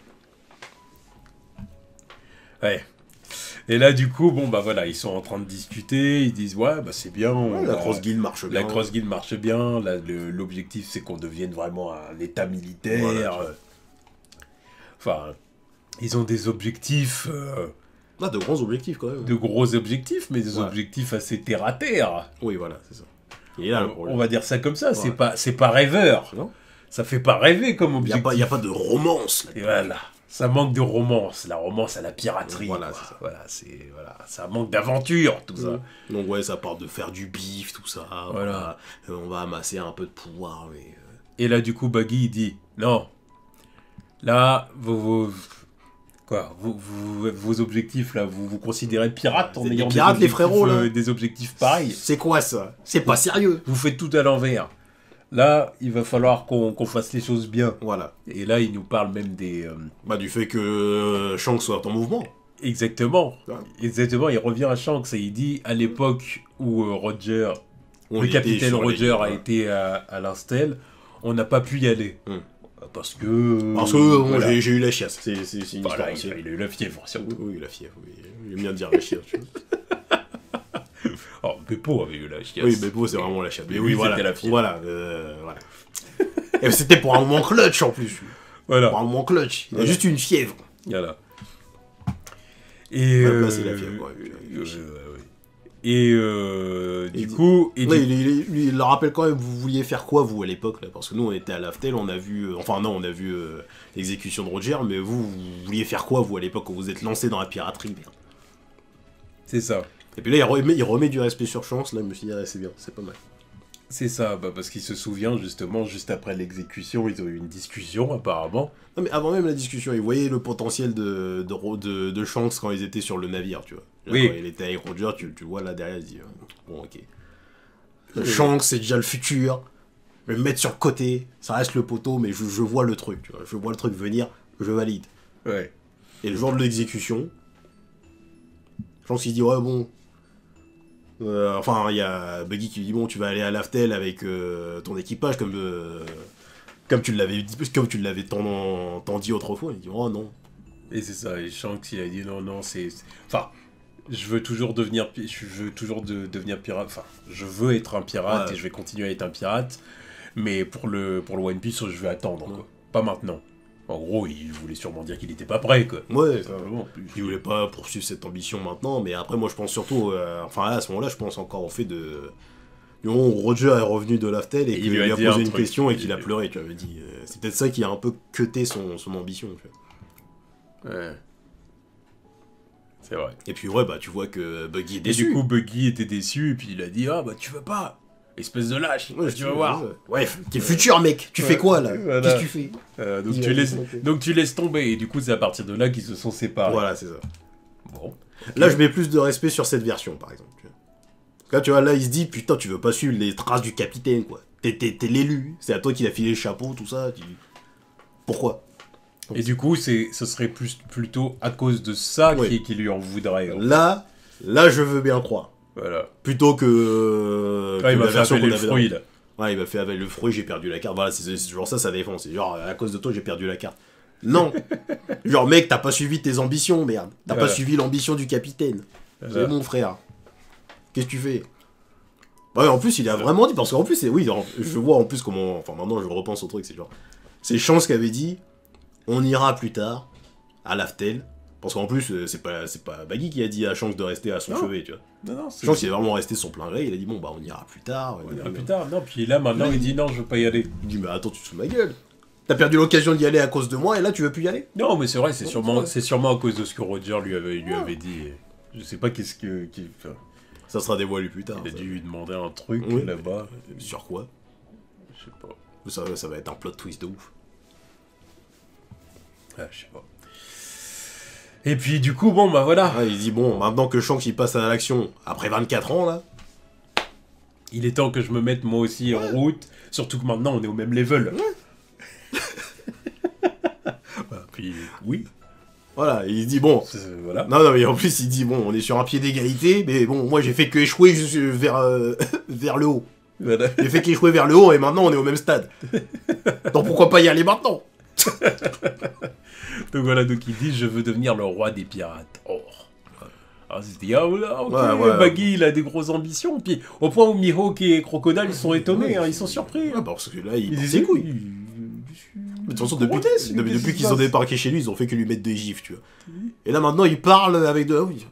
Ouais. Et là, du coup, bon, bah voilà, ils sont en train de discuter, ils disent ouais, bah c'est bien. on Ouais, la va- Cross Guild marche bien. La Cross Guild marche bien. Là, le- l'objectif, c'est qu'on devienne vraiment un état militaire. Voilà. euh. Enfin, ils ont des objectifs, euh, Ah, de grands objectifs quand même. de gros objectifs, mais des Ouais. objectifs assez terre à terre. Oui, voilà, c'est ça. Et là, le On, problème. on va dire ça comme ça. Ouais. C'est pas, c'est pas rêveur. Non, Ça fait pas rêver comme il n'y a, objectif. pas- y a pas de romance là. Et voilà. Ça manque de romance, la romance à la piraterie. Voilà, quoi. c'est ça. Voilà, c'est voilà, ça manque d'aventure, tout ça. Donc ouais, ça part de faire du bif, tout ça. Voilà. On va, euh, on va amasser un peu de pouvoir, mais... euh, Et là, du coup, Baggy, il dit non. Là, vos, vos, quoi, vos, vos, vos objectifs, là, vous vous considérez pirates en Des ayant pirates, des les objectifs, frérots, là. euh, des objectifs pareils. C'est quoi ça? C'est pas sérieux. Vous faites tout à l'envers. Là, il va falloir qu'on qu'on fasse les choses bien. Voilà. Et là, il nous parle même des... euh, Bah du fait que euh, Shanks soit en mouvement. exactement. Ouais. Exactement, il revient à Shanks et il dit, à l'époque où euh, Roger, On le était capitaine sur les- Roger a voilà. été à, à l'instel, on n'a pas pu y aller. Hmm. Parce que... Parce que bon, voilà. j'ai- j'ai eu la chiasse. C'est c'est- c'est une Voilà, histoire. il, a, il a eu la fièvre, surtout. Oui, oui, la fièvre, oui. J'aime bien dire la chiasse. tu vois. Oh, Peppo avait eu la chiasse. Oui, mais bon, c'est vraiment la chiasse. Mais Mais oui, lui, voilà. c'était la fièvre. Voilà, euh, voilà. Et c'était pour un moment clutch en plus. Voilà. Pour un moment clutch. Il a Voilà. juste une fièvre. Voilà. Et... Ouais, euh, bah, c'est la fièvre, ouais, euh, ouais, ouais, ouais. Et euh, Et du dit- coup... Et Ouais, du- il, il- lui, il leur rappelle quand même, vous vouliez faire quoi, vous, à l'époque, là? Parce que nous, on était à l'Aftel, on a vu... euh, enfin, non, on a vu euh, l'exécution de Roger, mais vous, vous vouliez faire quoi, vous, à l'époque, quand vous êtes lancé dans la piraterie, merde. C'est ça. Et puis là, il remet, il remet du respect sur Chance, là, je me suis dit, ah, c'est bien, c'est pas mal. C'est ça, bah, parce qu'il se souvient, justement, juste après l'exécution, ils ont eu une discussion, apparemment. Non, mais avant même la discussion, ils voyaient le potentiel de, de, Ro- de, de Shanks quand ils étaient sur le navire, tu vois. Là, Oui. Quand il était avec Roger, tu, tu vois là derrière, il se dit, euh, bon, ok. Le Shanks, c'est déjà le futur. Je vais me mettre sur le côté, ça reste le poteau, mais je, je vois le truc, tu vois. Je vois le truc venir, je valide. Ouais. Et le jour de l'exécution, Shanks, il se dit, ouais, bon. Euh, enfin, il y a Buggy qui lui dit, bon, tu vas aller à l'Aftel avec euh, ton équipage, comme, euh, comme tu l'avais dit, comme tu l'avais tant, tant dit autrefois. Il dit, oh non. Et c'est ça, et Shanks, il a dit non, non, c'est... c'est- Enfin, je veux toujours devenir... pi- Je veux toujours de- devenir pirate, enfin, je veux être un pirate, Ouais. et je vais continuer à être un pirate, mais pour le, pour le One Piece, je vais attendre, Ouais. quoi. Pas maintenant. En gros, il voulait sûrement dire qu'il était pas prêt, quoi. Ouais, Simplement. il voulait pas poursuivre cette ambition maintenant, mais après, moi, je pense surtout, euh, enfin, là, à ce moment-là, je pense encore au fait de. Du moment où Roger est revenu de l'Aftel et, Et il qu'il lui lui a a dit posé un une truc. question et Il- qu'il a pleuré, tu avais dit. euh, c'est peut-être ça qui a un peu cuté son, son ambition, tu vois. Ouais. C'est vrai. Et puis, ouais, bah, tu vois que Buggy est Et déçu. du coup, Buggy était déçu, et puis il a dit, ah, bah, tu veux pas. Espèce de lâche, Ouais, tu vas voir. Ouais, t'es futur, mec. Tu Ouais. fais quoi, là Voilà. Qu'est-ce que tu fais Euh, donc, Il tu a laisses... dit, ok. donc tu laisses tomber, et du coup, c'est à partir de là qu'ils se sont séparés. Voilà, c'est ça. Bon. Là, je mets plus de respect sur cette version, par exemple. tu vois. Là, tu vois, là, il se dit, putain, tu veux pas suivre les traces du capitaine, quoi. T'es, t'es, t'es l'élu. C'est à toi qu'il a filé le chapeau, tout ça. Tu... Pourquoi Et du coup, c'est, ce serait plus, plutôt à cause de ça Oui. qui, qui lui en voudrait. hein. Là, là, je veux bien croire. Voilà. Plutôt que, euh, Ah, il que m'a la fait version avaler qu'on le avait fruit, dans- là. Ouais, il m'a fait avaler le fruit, j'ai perdu la carte. Voilà, c'est, c'est toujours ça, ça défend. C'est genre, à cause de toi, j'ai perdu la carte. Non Genre, mec, t'as pas suivi tes ambitions, merde. T'as Voilà. pas suivi l'ambition du capitaine. Voilà. C'est mon frère. Qu'est-ce que tu fais Ouais, en plus, il a vraiment dit, parce qu'en plus, c'est, oui, en- je vois en plus comment. Enfin, maintenant, je repense au truc, c'est genre. C'est Chance qui avait dit on ira plus tard, à l'Aftel. Parce qu'en plus, euh, c'est pas, c'est pas Baggy qui a dit à Chance de rester à son Non. chevet, tu vois. Non, non, c'est... Chance, il est vraiment resté son plein gré, il a dit bon, bah, on ira plus tard. On ira plus tard. Non, puis là, maintenant, il dit non, je veux pas y aller. Il dit mais attends, tu te fous de ma gueule. T'as perdu l'occasion d'y aller à cause de moi, et là, tu veux plus y aller Non, mais c'est vrai, c'est Non, sûrement, c'est vrai. c'est sûrement à cause de ce que Roger lui avait, lui Ouais. avait dit. Je sais pas qu'est-ce que... qui- enfin, Ça sera dévoilé plus tard. il a ça. dû lui demander un truc Oui. là-bas. Sur quoi Je sais pas. ça, ça va être un plot twist de ouf. Ah, je sais pas. Et puis, du coup, bon, bah voilà. Ah, il dit bon, maintenant que Shanks il passe à l'action, après vingt-quatre ans là, Il est temps que je me mette moi aussi en route. Surtout que maintenant, on est au même level. Bah, puis, oui. voilà, il dit bon. c'est- Voilà. Non, non, mais en plus il dit bon, on est sur un pied d'égalité, mais bon, moi j'ai fait que échouer juste vers, euh, vers le haut. Voilà. J'ai fait qu'échouer vers le haut et maintenant on est au même stade. Donc pourquoi pas y aller maintenant Donc voilà, donc il dit je veux devenir le roi des pirates. Oh. Alors il se dit ah voilà, ok, Ouais, ouais. Baggy il a des grosses ambitions. Puis au point où Mihawk et Crocodile ils sont étonnés, hein, ils sont surpris. Ouais, parce que là il Ils porte disent ses couilles. il- Mais de toute façon, depuis, Qu'est-ce depuis, qui depuis se qu'ils ont passe débarqué chez lui, ils ont fait que lui mettre des gifs, tu vois. Et là maintenant il parle avec de. Ah oui.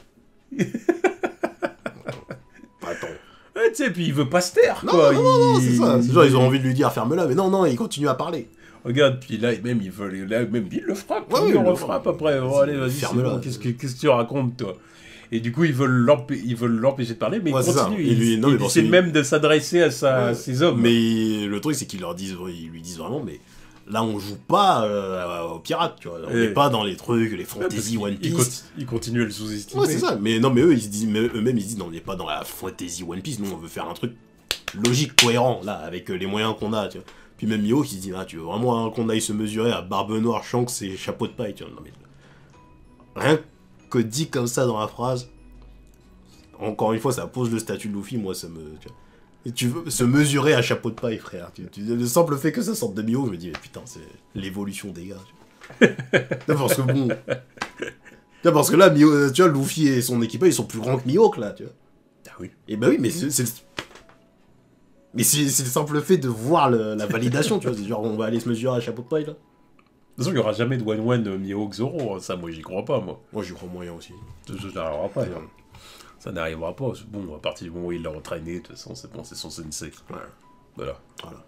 Attends. Ouais, tu sais, puis il veut pas se taire, Non, quoi. non, non, non, Il- c'est ça. C'est genre, ils ont envie de lui dire ferme-la, mais non, non, il continue à parler. Regarde, puis là, même, il veut, là, même, il le frappe. Ouais, il oui, le il le refrappe frappe. après. Bon, Vas-y, allez, vas-y, c'est ferme-la. bon, Qu'est-ce que, qu'est-ce que tu racontes, toi? Et du coup, ils veulent l'empê- ils veulent l'empêcher de parler, mais Ouais, il c'est ça. continue. Et lui, il non, mais il parce essaie qu'il- même de s'adresser à, sa, à Ouais. ses hommes. Mais le truc, c'est qu'ils leur disent, ils lui disent vraiment, mais là, on joue pas euh, aux pirates, tu vois. On Ouais. n'est pas dans les trucs, les Ouais, parce fantasy qu'il- One il, Piece. conti- il continue à le sous-estimer. Ouais, c'est ça. Mais non, mais eux, ils se disent, mais eux-mêmes, ils se disent, non, on n'est pas dans la fantasy One Piece. Nous, on veut faire un truc logique, cohérent, là, avec euh, les moyens qu'on a, tu vois. Puis même Mihawk, il se dit, ah, tu veux vraiment hein, qu'on aille se mesurer à Barbe Noire, Shanks et Chapeau de paille, tu vois. Non, mais... Rien que dit comme ça dans la phrase, encore une fois, ça pose le statut de Luffy, moi, ça me... Tu vois. Et tu veux se mesurer à Chapeau de paille, frère. Tu, tu- le simple fait que ça sorte de Mihawk, je me dis, mais putain, c'est l'évolution des gars. Tu vois. Non, parce que bon... Tu vois, parce que là, Mihawk, tu vois, Luffy et son équipage, ils sont plus grands que Mihawk, là, tu vois. Ah oui. Et bah oui, mais c'est... c'est le- Mais c'est c'est le simple fait de voir le- la validation, tu vois. C'est genre, on va aller se mesurer à Chapeau de paille, là. De toute façon, il n'y aura jamais de One One Mihawk Zoro. Ça, moi, j'y crois pas, moi. Moi, j'y crois moyen aussi. Ça, ça n'arrivera pas. hein. Ça n'arrivera pas. Bon, à partir du moment où il l'a entraîné, de toute façon, c'est bon, c'est son sensei. Ouais. Voilà. Voilà.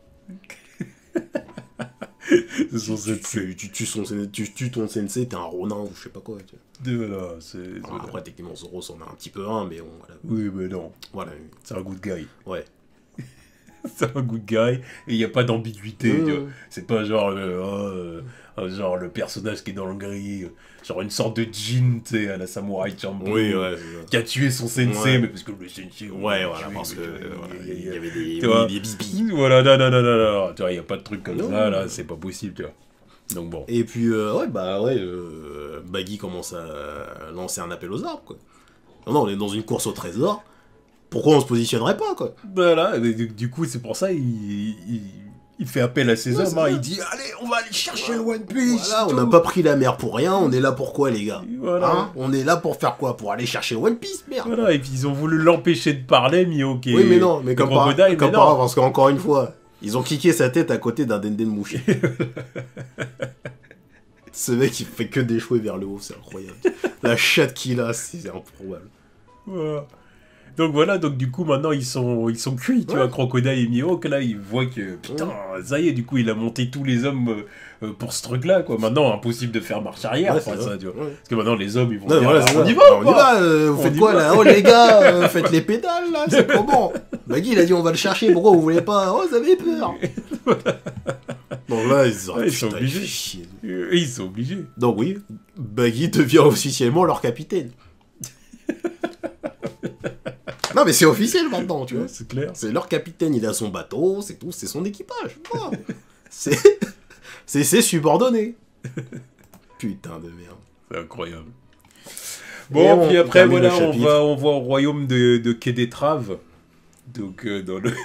C'est son Tu, sensei. tu, tu, tues son, tu tues ton sensei, t'es un ronin ou je sais pas quoi. Tu vois. Voilà, c'est... Alors, après, techniquement, Zoro c'en a un petit peu un, mais bon, voilà. Oui, mais non. Voilà. C'est un good guy. Ouais. C'est un good guy. Et il n'y a pas d'ambiguïté. Mmh. tu vois. C'est pas genre le... oh, euh, euh, genre le personnage qui est dans le gris. euh, Genre une sorte de Jin, tu sais, à la Samurai Champloo. Oui, ouais, c'est ça. Qui a tué son sensei, Ouais. mais parce que le sensei... on Ouais, l'a voilà, tué, parce que mais- euh, voilà, il y a- il y avait des, tu vois. des bisbilles. Voilà, non, non, non, non, non. Tu vois, il n'y a pas de truc comme Non. ça, là. C'est pas possible, tu vois. Donc bon. Et puis, euh, ouais, bah ouais, euh, Baggy commence à lancer un appel aux arbres, quoi. Non, non, on est dans une course au trésor. Pourquoi on se positionnerait pas, quoi? Voilà, mais du, du coup, c'est pour ça il, il, il fait appel à ses Ouais, hommes. c'est hein. ça. Il dit allez, on va aller chercher le One Piece. Voilà, on tout. n'a pas pris la mer pour rien, on est là pour quoi, les gars? Voilà. Hein, on est là pour faire quoi? Pour aller chercher le One Piece, merde! Voilà, et puis ils ont voulu l'empêcher de parler, Mihawk et Oui, mais non, mais et comme par, Crocodile, comme mais par non. hasard, parce qu'encore une fois, Ils ont cliqué sa tête à côté d'un Denden mouché. Ce mec, il fait que d'échouer vers le haut, c'est incroyable. La chatte qu'il a, c'est improbable. Voilà. Donc voilà, donc du coup maintenant ils sont ils sont cuits, tu ouais. vois, Crocodile et Mihawk là, ils voient que putain, ouais. ça y est, du coup il a monté tous les hommes euh, pour ce truc là quoi. Maintenant impossible de faire marche arrière, ouais, ça, tu vois. Ouais. Parce que maintenant les hommes ils vont non, dire voilà, bah, on, on y va, on y va, euh, vous on faites quoi va. Là? Oh les gars, euh, faites les pédales là, c'est comment? Baggy il a dit on va le chercher, pourquoi vous voulez pas? Oh vous avez peur. Donc là ils, ouais, ils sont obligés. Chier. Ils sont obligés. Donc oui, Baggy devient officiellement leur capitaine. Non mais c'est officiel maintenant, tu vois. Ouais, c'est clair. C'est leur capitaine, il a son bateau, c'est tout, c'est son équipage. Oh. c'est c'est ses subordonnés. Putain de merde. C'est incroyable. Bon, et puis on, après on voilà, on va on va au royaume de de Kédetrave. Donc euh, dans le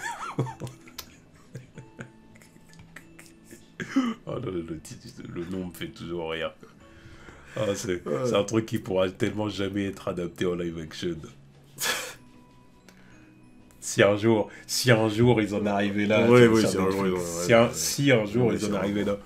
oh, le, le, le nom me fait toujours rire. Ah, c'est ouais. un truc qui pourra tellement jamais être adapté en live action. Si un jour, si un jour ils en arrivaient là, ouais, oui, si, un jour, ils si, un, si un jour ouais, ils en arrivaient là.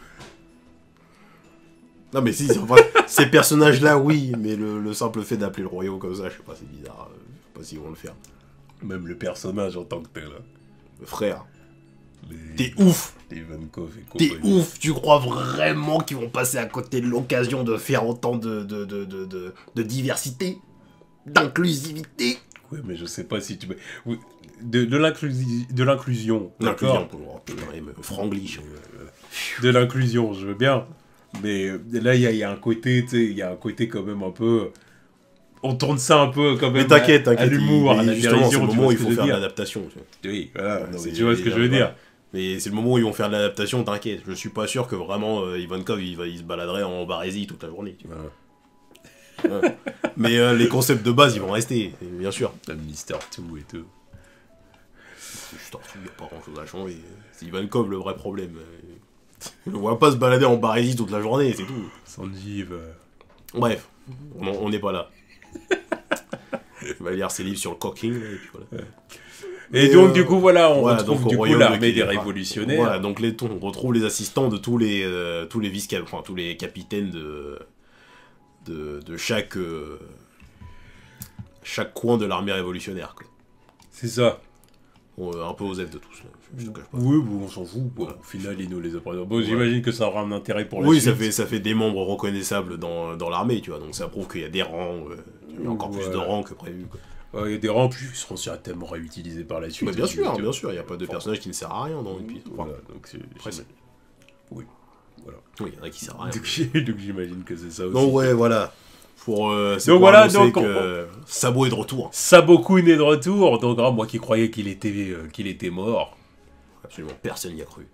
Non mais si, enfin, ces personnages-là, oui, mais le, le simple fait d'appeler le royaume comme ça, je sais pas, c'est bizarre. Je sais pas s'ils vont le faire. Même le personnage en tant que tel. Le frère. Les... T'es ouf. T'es ouf. Tu crois vraiment qu'ils vont passer à côté de l'occasion de faire autant de, de, de, de, de, de diversité, d'inclusivité? Oui, mais je sais pas si tu... De, de l'inclusion, d'accord. Oh, putain, il me franglish. De l'inclusion, je veux bien. Mais là, il y, y a un côté, tu sais, il y a un côté quand même un peu... On tourne ça un peu quand même mais t'inquiète, t'inquiète, à l'humour, à la justement, c'est le moment où il faut faire l'adaptation. Oui, voilà, non, mais tu vois ce que je veux dire. Mais c'est le moment où ils vont faire de l'adaptation, t'inquiète. Je suis pas sûr que vraiment euh, Ivankov il, va, il se baladerait en Barésie toute la journée. Tu vois. Ouais. Ouais. Mais euh, les concepts de base ils vont rester, bien sûr. mister Two et tout. mister Two, y'a pas grand chose à changer. C'est Ivankov le vrai problème. Je ne vois pas se balader en Barésie toute la journée, c'est tout. Sanjeev. Euh... Bref, on n'est pas là. Il va lire ses livres sur le cocking. Et, puis voilà. Ouais. Et, et donc, euh, du coup, voilà, on voilà, retrouve du coup l'armée des révolutionnaires. Voilà, donc les, on retrouve les assistants de tous les, euh, tous les vice enfin, tous les capitaines de, de, de chaque, euh, chaque coin de l'armée révolutionnaire. C'est ça. Bon, euh, un peu aux F de tous. Là. Je te cache pas. Oui, bon, on s'en fout. Bon, voilà. Au final, ils nous les apprennent. Bon, j'imagine que ça aura un intérêt pour la oui, suite. Oui, ça fait, ça fait des membres reconnaissables dans, dans l'armée, tu vois. Donc ça prouve qu'il y a des rangs, euh, il y a encore voilà. plus de rangs que prévu, quoi. Il y a des rangs, puis ils seront certainement réutilisés par la suite. Mais bien aussi, sûr, bien sûr, il n'y a pas de enfin, personnage qui ne sert à rien dans One Piece. Voilà, donc c'est... Oui, voilà. Oui, il y en a qui servent à rien. Donc j'imagine que c'est ça aussi. Donc ouais, voilà. Pour, euh, donc pour voilà, donc... que euh, Sabo est de retour. Sabo-kun est de retour, donc ah, moi qui croyais qu'il était, euh, qu'il était mort. Absolument, personne n'y a cru.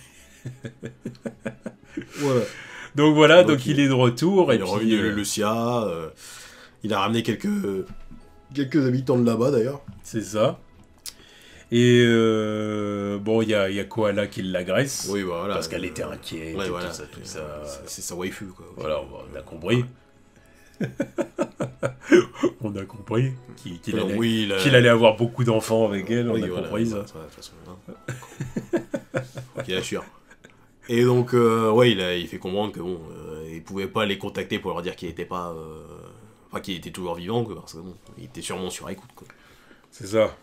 Voilà. Donc voilà, donc, donc il, il est de retour. Il et est puis, revenu euh... le Lucia, euh, il a ramené quelques... Quelques habitants de là-bas, d'ailleurs. C'est ça. Et euh, bon, il y a, y a Koala qui l'agresse. Oui, voilà. Parce qu'elle était inquiète. Ouais, et voilà. Tout ça, tout ça. C'est sa waifu, quoi. Voilà, on a compris. On a compris qu'il qu allait, oui, la... qu'il allait avoir beaucoup d'enfants avec elle. On oui, a voilà, compris voilà, ça. ça. De toute façon, hein. Ok, assure. Et donc, euh, ouais, il, a, il fait comprendre que bon, euh, il pouvait pas les contacter pour leur dire qu'il était pas... Euh... Enfin, qu'il était toujours vivant, quoi, parce que bon, il était sûrement sur écoute, quoi. C'est ça.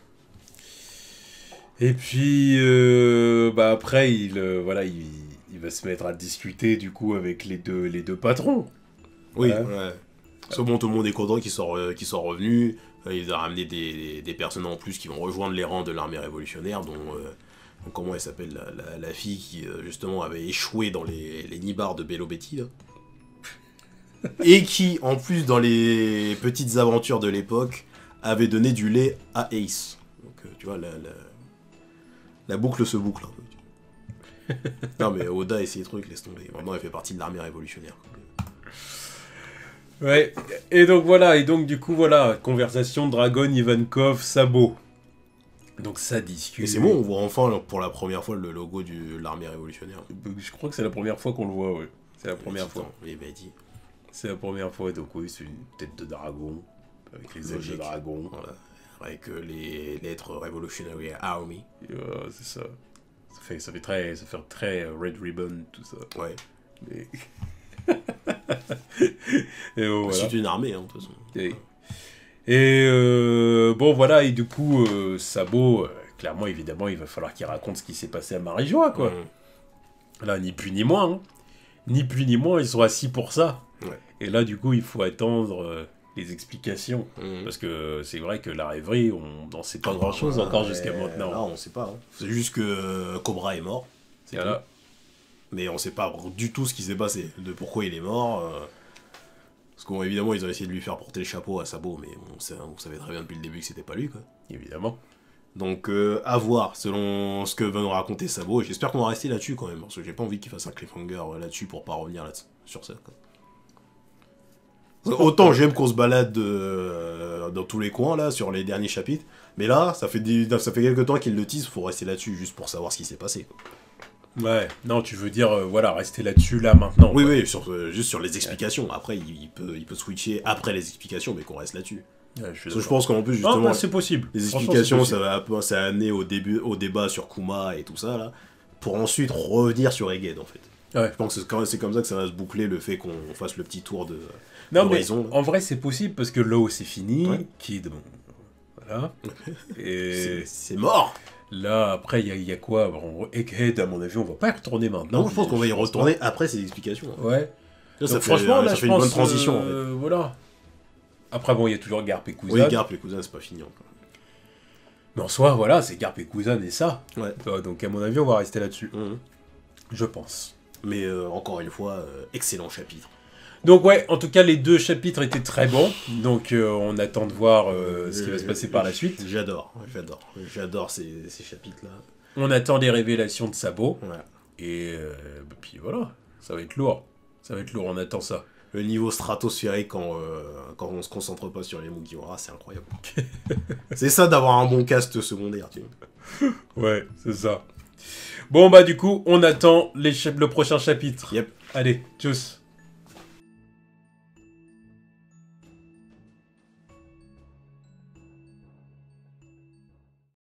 Et puis, euh, bah après, il, euh, voilà, il, il va se mettre à discuter, du coup, avec les deux, les deux patrons. Oui, ouais. ouais. C'est bon, tout le monde est content qu'ils sont, euh, qu'ils sont revenus. Euh, il a ramené des, des, des personnes en plus qui vont rejoindre les rangs de l'armée révolutionnaire, dont... Euh, donc, comment elle s'appelle, la, la, la fille qui, euh, justement, avait échoué dans les, les nibards de Bello Betty, là. Et qui, en plus, dans les petites aventures de l'époque, avait donné du lait à Ace. Donc, euh, tu vois, la, la, la boucle se boucle un peu. Non, mais Oda et ses trucs, laisse tomber. Maintenant, elle fait partie de l'armée révolutionnaire. Ouais, et donc voilà, et donc du coup, voilà, conversation Dragon, Ivankov, Sabo. Donc ça discute. Et c'est bon, on voit enfin, pour la première fois, le logo de l'armée révolutionnaire. Je crois que c'est la première fois qu'on le voit, ouais. C'est la première oui, fois. Oui, bah dit. C'est la première fois, donc oui, c'est une tête de dragon, avec les ailes de dragon. Voilà. Avec euh, les lettres Revolutionary Army. Euh, c'est ça. Ça fait, ça fait très, ça fait très Red Ribbon, tout ça. Ouais. Mais... et bon, voilà. C'est une armée, hein, de toute façon. Et, et euh, bon, voilà, et du coup, euh, Sabo, euh, clairement, évidemment, il va falloir qu'il raconte ce qui s'est passé à Marie-Joie, quoi. Mmh. Là, ni plus ni moins. Hein. Ni plus ni moins, ils sont assis pour ça. Ouais. Et là, du coup, il faut attendre euh, les explications. Mmh. Parce que c'est vrai que la rêverie, on n'en sait pas grand-chose ah, encore jusqu'à maintenant. Là, on sait pas. Hein. C'est juste que euh, Cobra est mort. C'est voilà. Mais on sait pas du tout ce qui s'est passé, de pourquoi il est mort. Euh... Parce qu'évidemment, ils ont essayé de lui faire porter le chapeau à Sabo, mais on, sait, on savait très bien depuis le début que c'était pas lui, quoi. Évidemment. Donc, euh, à voir, selon ce que va nous raconter Sabo. J'espère qu'on va rester là-dessus, quand même, parce que j'ai pas envie qu'il fasse un cliffhanger là-dessus pour pas revenir là sur ça, quoi. Autant j'aime qu'on se balade euh, dans tous les coins, là, sur les derniers chapitres, mais là, ça fait, des, ça fait quelques temps qu'ils le teasent, faut rester là-dessus, juste pour savoir ce qui s'est passé, quoi. Ouais, non, tu veux dire, euh, voilà, rester là-dessus, là, maintenant. Oui, quoi. oui, sur, euh, juste sur les explications. Ouais. Après, il, il, peut, il peut switcher après les explications, mais qu'on reste là-dessus. Ouais, je, Parce que je pense qu'en plus, justement, non, non, c'est possible. Les explications, ça va ça a amené au, début, au débat sur Kuma et tout ça, là, pour ensuite revenir sur Egghead, en fait. Ouais. Je pense que c'est comme ça que ça va se boucler, le fait qu'on fasse le petit tour de Non, mais en vrai, c'est possible, parce que Law, c'est fini, ouais. Kid, bon, voilà. Et c'est mort. Là, après, il y, y a quoi bon, Egghead, à mon avis, on va pas y retourner maintenant. Non, je pense qu'on va y retourner pas. Après ces explications. Hein. Ouais. Là, ça Donc, fait, franchement, euh, là, ça je fait pense, une bonne transition. Euh, en fait. Voilà. Après, bon, il y a toujours Garp et Kuzan. Oui, Garp et Kuzan, c'est pas fini encore. Mais en soi, voilà, c'est Garp et Kuzan et ça. Ouais. Donc, à mon avis, on va rester là-dessus. Mmh. Je pense. Mais euh, encore une fois, euh, excellent chapitre. Donc ouais, en tout cas, les deux chapitres étaient très bons. Donc euh, on attend de voir euh, ce qui va se passer par la suite. J'adore, j'adore. J'adore ces, ces chapitres-là. On attend les révélations de Sabo. Ouais. Et euh, puis voilà, ça va être lourd. Ça va être lourd, on attend ça. Le niveau stratosphérique quand, euh, quand on se concentre pas sur les Mugiwara, c'est incroyable. C'est ça d'avoir un bon cast secondaire, tu vois. Ouais, c'est ça. Bon bah du coup, on attend les cha- le prochain chapitre. Yep. Allez, tchuss.